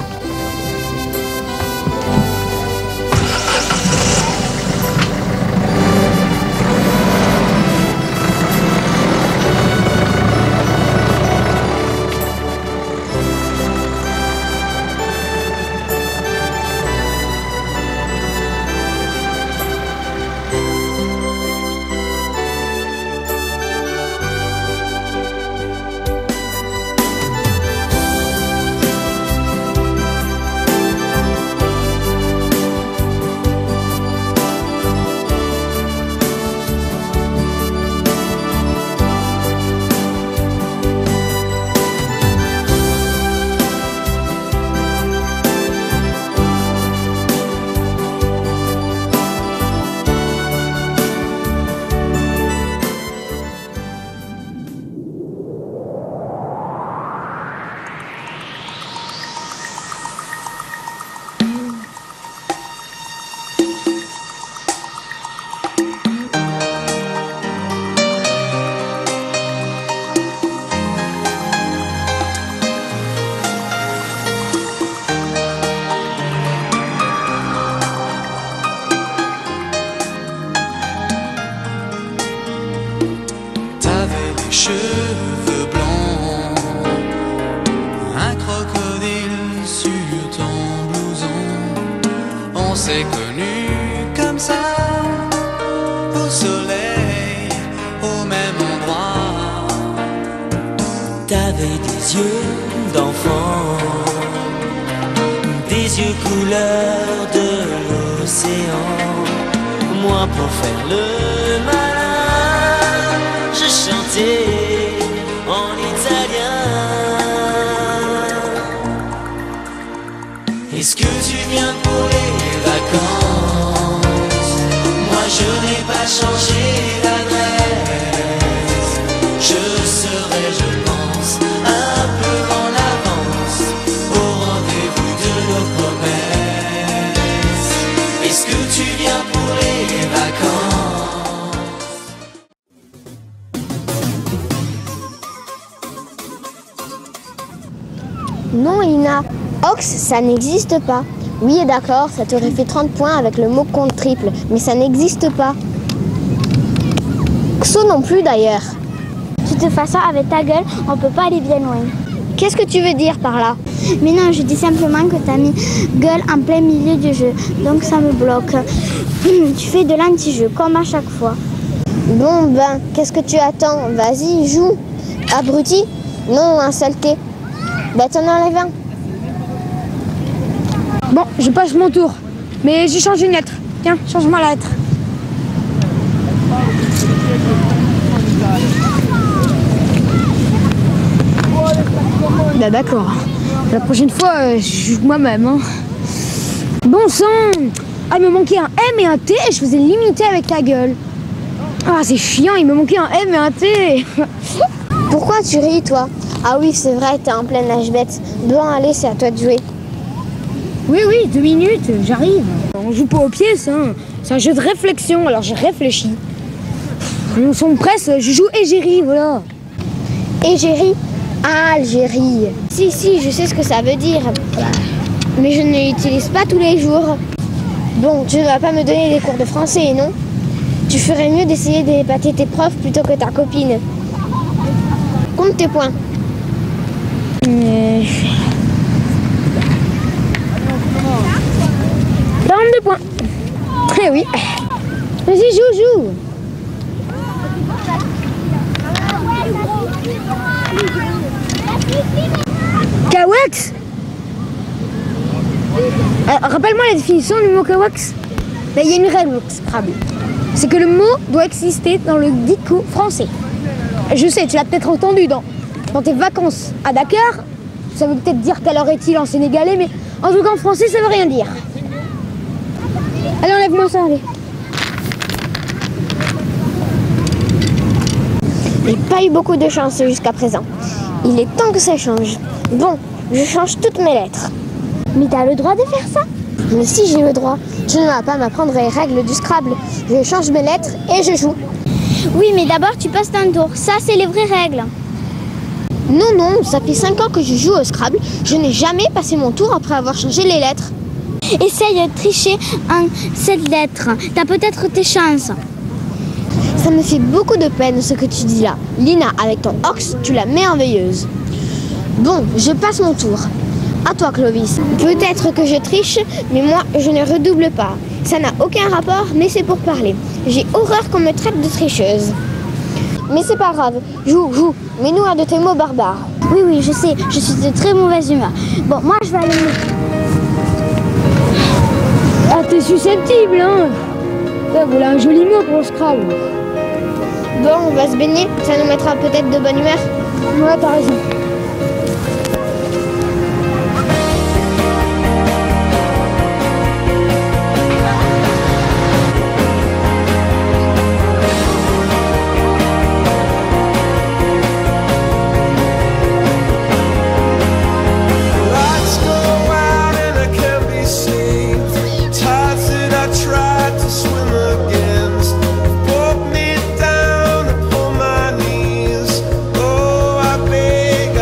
Cheveux blancs, un crocodile sur ton blouson. On s'est connus comme ça, au soleil, au même endroit. T'avais des yeux d'enfant, des yeux couleur de l'océan. Moi pour faire le malin, je chantais en italien. Est-ce que tu viens pour les vacances? Moi je n'ai pas changé d'adresse. Je serai, je pense, un peu en avance au rendez-vous de nos promesses. Est-ce que tu viens pour les vacances? Non, Lina, Ox, ça n'existe pas. Oui, d'accord, ça t'aurait fait 30 points avec le mot compte triple, mais ça n'existe pas. Xo non plus d'ailleurs. De toute façon, avec ta gueule, on peut pas aller bien loin. Qu'est-ce que tu veux dire par là? Mais non, je dis simplement que t'as mis gueule en plein milieu du jeu, donc ça me bloque. Tu fais de l'anti-jeu, comme à chaque fois. Bon ben, qu'est-ce que tu attends? Vas-y, joue. Abruti? Non, un saleté. Ben t'en enlèves un. Bon, je passe mon tour. Mais j'ai changé une lettre. Tiens, change-moi la lettre. Bah d'accord. La prochaine fois, je joue moi-même. Hein. Bon sang! Ah, il me manquait un M et un T et je faisais limiter avec ta gueule. Ah, c'est chiant, il me manquait un M et un T. Pourquoi tu ris, toi? Ah oui, c'est vrai, t'es en pleine nage bête. Bon, allez, c'est à toi de jouer. Oui, 2 minutes, j'arrive. on joue pas aux pièces, hein. C'est un jeu de réflexion, alors j'ai réfléchi. Mon son de presse, je joue égérie, voilà. Égérie? Algérie. Si, je sais ce que ça veut dire. Mais je ne l'utilise pas tous les jours. Bon, tu ne vas pas me donner des cours de français, non? Tu ferais mieux d'essayer d'épater tes profs plutôt que ta copine. Compte tes points. 42 points. Très oui. Vas-y, joue. Kawax. Rappelle-moi la définition du mot kawax. Il y a une règle au Scrabble. C'est que le mot doit exister dans le dico français. Je sais, tu l'as peut-être entendu dans tes vacances à Dakar. Ça veut peut-être dire quelle heure est-il en sénégalais, mais en tout cas en français, ça veut rien dire. Allez, enlève-moi ça, allez. J'ai pas eu beaucoup de chance jusqu'à présent. Il est temps que ça change. Bon, je change toutes mes lettres. Mais t'as le droit de faire ça? Mais si j'ai le droit, tu ne vas pas m'apprendre les règles du Scrabble. Je change mes lettres et je joue. Oui, mais d'abord tu passes ton tour. Ça, c'est les vraies règles. Non, ça fait 5 ans que je joue au Scrabble. Je n'ai jamais passé mon tour après avoir changé les lettres. Essaye de tricher en cette lettre. T'as peut-être tes chances. Ça me fait beaucoup de peine ce que tu dis là. Lina, avec ton ox, tu la merveilleuse. Bon, je passe mon tour. À toi, Clovis. Peut-être que je triche, mais moi, je ne redouble pas. Ça n'a aucun rapport, mais c'est pour parler. J'ai horreur qu'on me traite de tricheuse. Mais c'est pas grave. Joue. Mets-nous un de tes mots barbares. Oui, je sais. Je suis de très mauvaise humeur. Bon, moi, je vais aller... Ah, t'es susceptible, hein. Voilà un joli mot pour le Scrabble. Bon, on va se baigner. Ça nous mettra peut-être de bonne humeur. Ouais, t'as raison. Lights go out and I can't be seen. Tides that I tried to swim against brought me down upon my knees. Oh, I beg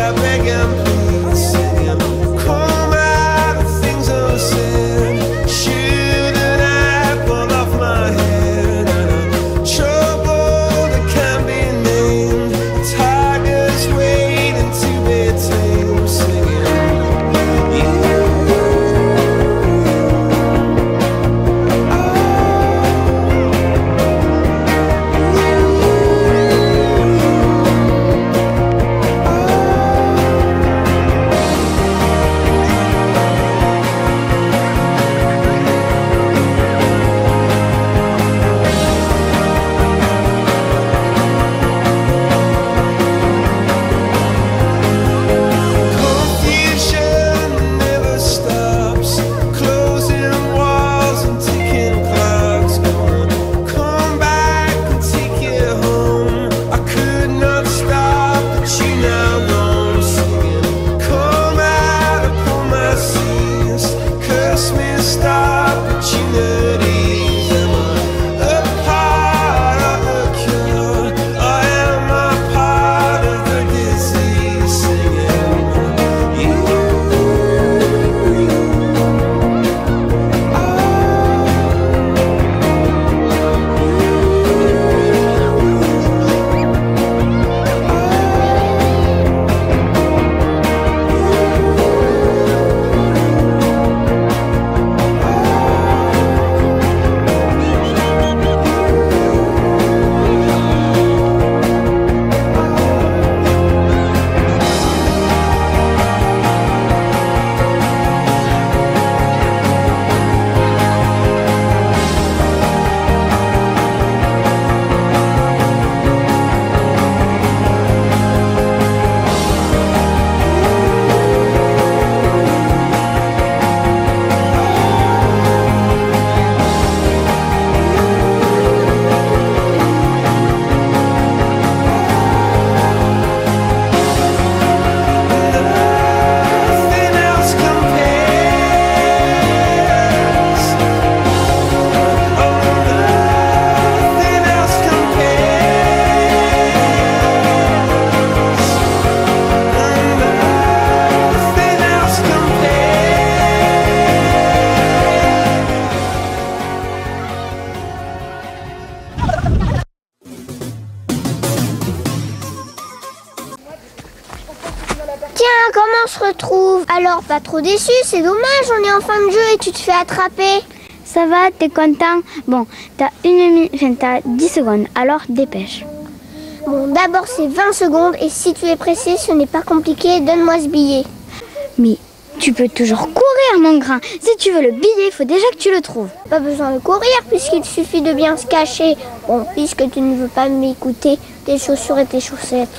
on se retrouve. Alors, pas trop déçu, c'est dommage, on est en fin de jeu et tu te fais attraper. Ça va, t'es content? Bon, t'as 10 secondes, alors dépêche. Bon, d'abord c'est 20 secondes et si tu es pressé, ce n'est pas compliqué, donne-moi ce billet. Mais tu peux toujours courir, mon grand. Si tu veux le billet, il faut déjà que tu le trouves. Pas besoin de courir puisqu'il suffit de bien se cacher. Bon, puisque tu ne veux pas m'écouter, tes chaussures et tes chaussettes.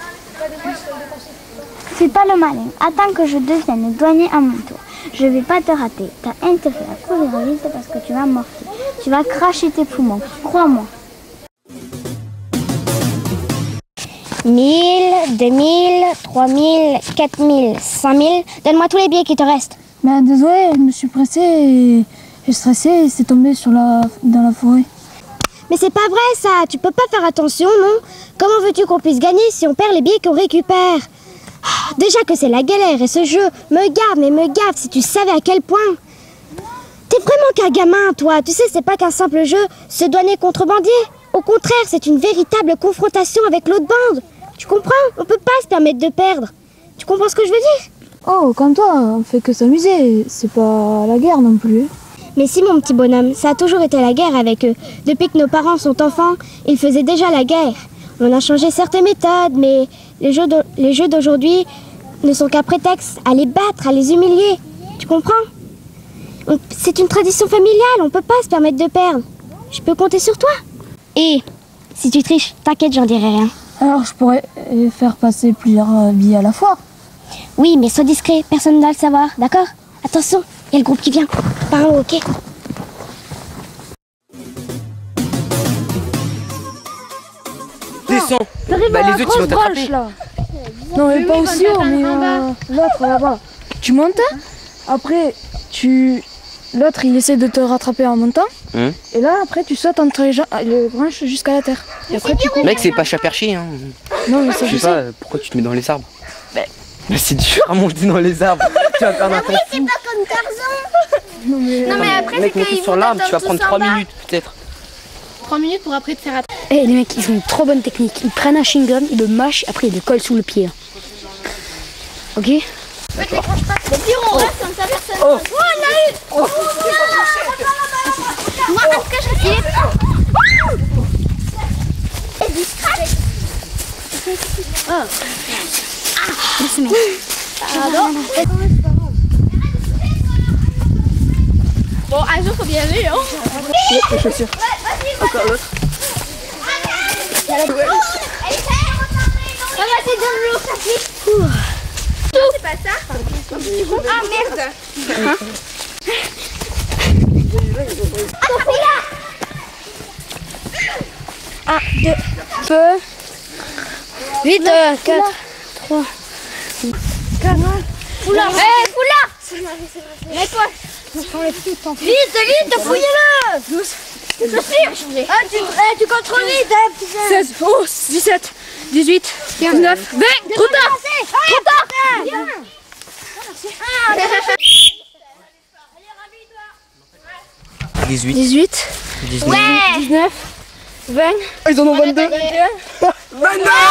Fais pas le malin. Attends que je devienne douanier à mon tour. Je vais pas te rater. T'as intérêt à courir vite parce que tu vas morfler. Tu vas cracher tes poumons, crois-moi. 1000, 2000, 3000, 4000, 5000. Donne-moi tous les billets qui te restent. Ben désolé, je me suis pressée et stressée et c'est tombé dans la forêt. Mais c'est pas vrai ça, tu peux pas faire attention, non? Comment veux-tu qu'on puisse gagner si on perd les billets qu'on récupère? Déjà que c'est la galère et ce jeu me gave si tu savais à quel point. T'es vraiment qu'un gamin, toi. Tu sais, c'est pas qu'un simple jeu, se douanier contrebandier. Au contraire, c'est une véritable confrontation avec l'autre bande. Tu comprends? On peut pas se permettre de perdre. Tu comprends ce que je veux dire? Oh, comme toi, on fait que s'amuser, c'est pas la guerre non plus. Mais si, mon petit bonhomme, ça a toujours été la guerre avec eux. Depuis que nos parents sont enfants, ils faisaient déjà la guerre. On a changé certaines méthodes, mais les jeux d'aujourd'hui ne sont qu'un prétexte à les battre, à les humilier. Tu comprends? C'est une tradition familiale, on peut pas se permettre de perdre. Je peux compter sur toi. Et si tu triches, t'inquiète, j'en dirai rien. Alors je pourrais faire passer plusieurs billets à la fois. Oui, mais sois discret, personne ne doit le savoir, d'accord? Attention, il y a le groupe qui vient. Par en haut, ok? Descends. T'arrives à la grosse branche là. Non mais pas aussi haut, mais l'autre là-bas. Tu montes, après l'autre il essaie de te rattraper en montant. Et là après tu sautes entre les branches jusqu'à la terre. Et après tu cours. Mec, c'est pas chat perché hein. Non mais ça Je sais pas, pourquoi tu te mets dans les arbres? Mais c'est dur à monter dans les arbres. Tu vas perdre un temps fou. C'est pas comme Tarzan. Non mais après Mec, c'est monter qu'ils sur vont l'arbre, tu vas t'attendre prendre tous 3 en bas. minutes peut-être. 3 minutes pour après te faire attraper. Eh les mecs, ils ont une trop bonne technique. Ils prennent un chewing-gum, ils le mâchent, après ils le collent sous le pied. Ok? D'accord. Les pires, on reste comme ça, personne. Oh, Oh, on l'a eu. Oh, moi, en tout cas, je suis Bon, un jour faut bien aller hein. les chaussures. Encore l'autre. C'est pas ça. Ah merde. Vite, 4, 3. Foulard. Foulard. Mets-toi. Vite, fouillez-le. Tu comptes trop vite, 16, 17, 18, 19, 20. Trop tard. Trop tard. 18. 18, 19. 19, 20. Ils en ont 22. 22.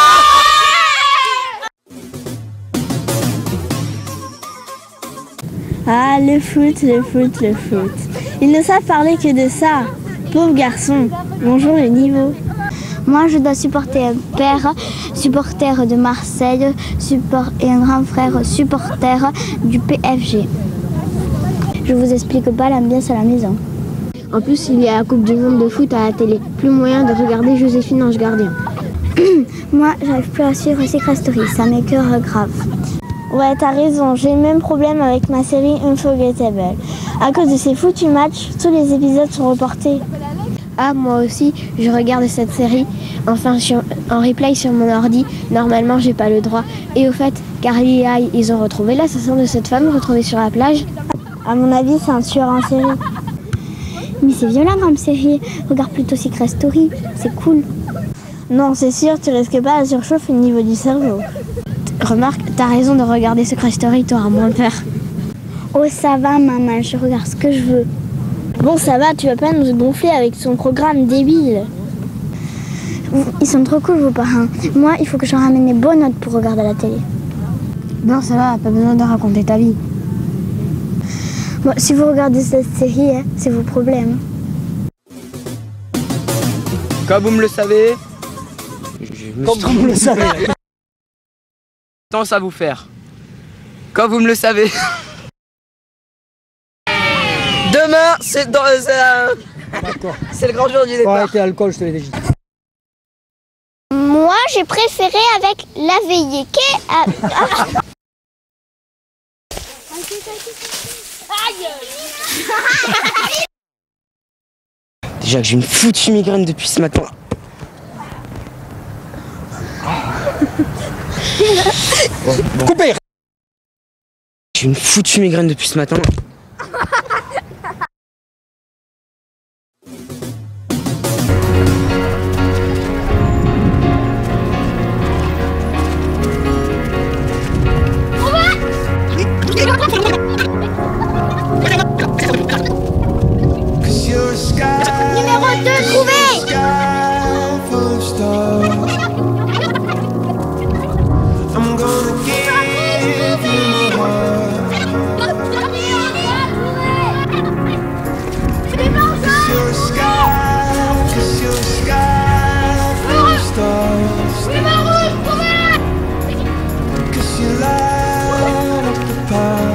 Ah, le foot, le foot, le foot. Ils ne savent parler que de ça. Pauvre garçon. Bonjour le niveau. Moi, je dois supporter un père, supporter de Marseille, et un grand frère, supporter du PFG. Je vous explique pas l'ambiance à la maison. En plus, il y a la Coupe du Monde de foot à la télé. Plus moyen de regarder Joséphine Ange Gardien. Moi, j'arrive plus à suivre ces crasteries, ça m'écœure grave. Ouais, t'as raison. J'ai le même problème avec ma série Unforgettable. À cause de ces foutus matchs, tous les épisodes sont reportés. Ah, moi aussi, je regarde cette série. Enfin, en replay sur mon ordi. Normalement, j'ai pas le droit. Et au fait, Carly et I, ils ont retrouvé l'assassin de cette femme retrouvée sur la plage. À mon avis, c'est un tueur en série. Mais c'est violent comme série. Regarde plutôt Secret Story, c'est cool. Non, c'est sûr, tu risques pas la surchauffe au niveau du cerveau. Remarque, t'as raison de regarder Secret Story, t'auras moins peur. Oh ça va maman, je regarde ce que je veux. Bon, ça va, tu vas pas nous gonfler avec son programme débile. Ils sont trop cool vos parents. Moi, il faut que je ramène les bonnes notes pour regarder la télé. Non, ça va, pas besoin de raconter ta vie. Bon, si vous regardez cette série, hein, c'est vos problèmes. Comme vous me le savez, Comme vous le savez. tendance à vous faire. Comme vous me le savez. Demain, c'est le grand jour du Faut départ. arrêter l'alcool, je te l'ai déjà dit. Moi, j'ai préféré avec la veillée. Déjà que j'ai une foutue migraine depuis ce matin. Bon. Coupé. J'ai une foutue migraine depuis ce matin. Numéro 2 trouvé. I'm gonna give you my heart. 'Cause you're a sky, 'cause you're a sky full of stars. 'Cause you light up the path.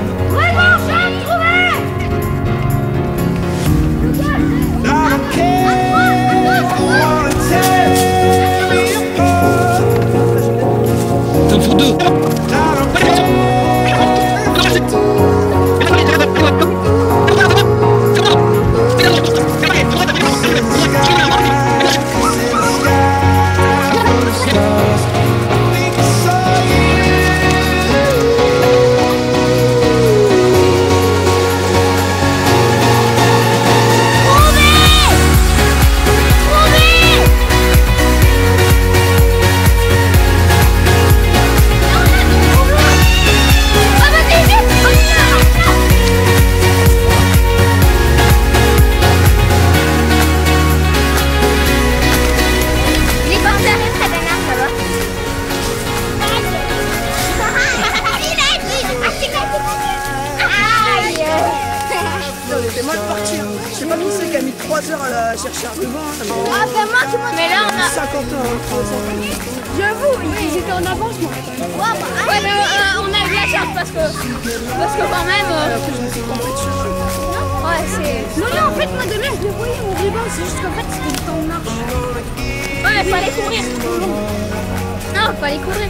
I don't care if you wanna tear me apart. T'en fous deux. I don't care if you do. C'est moi de partir. Je sais pas qui c'est qui a mis 3 heures à la chercher un devant. Ah, ben moi qui m'en... Mais là, on a... 50 ans. J'avoue, ils étaient en avance, moi. Ouais, mais on a eu de la chance parce que quand même... Ouais, c'est... Non, en fait, moi, de là, je le voyais au ruban. C'est juste qu'en fait, c'était le temps de marche. Ouais, mais fallait courir. Non, fallait courir.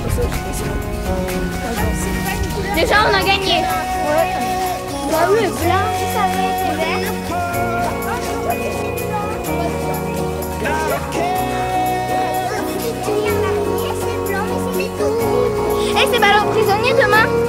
Déjà, on a gagné. Bah oui, blanc, ça avait été vert. Et c'est ballon prisonnier demain.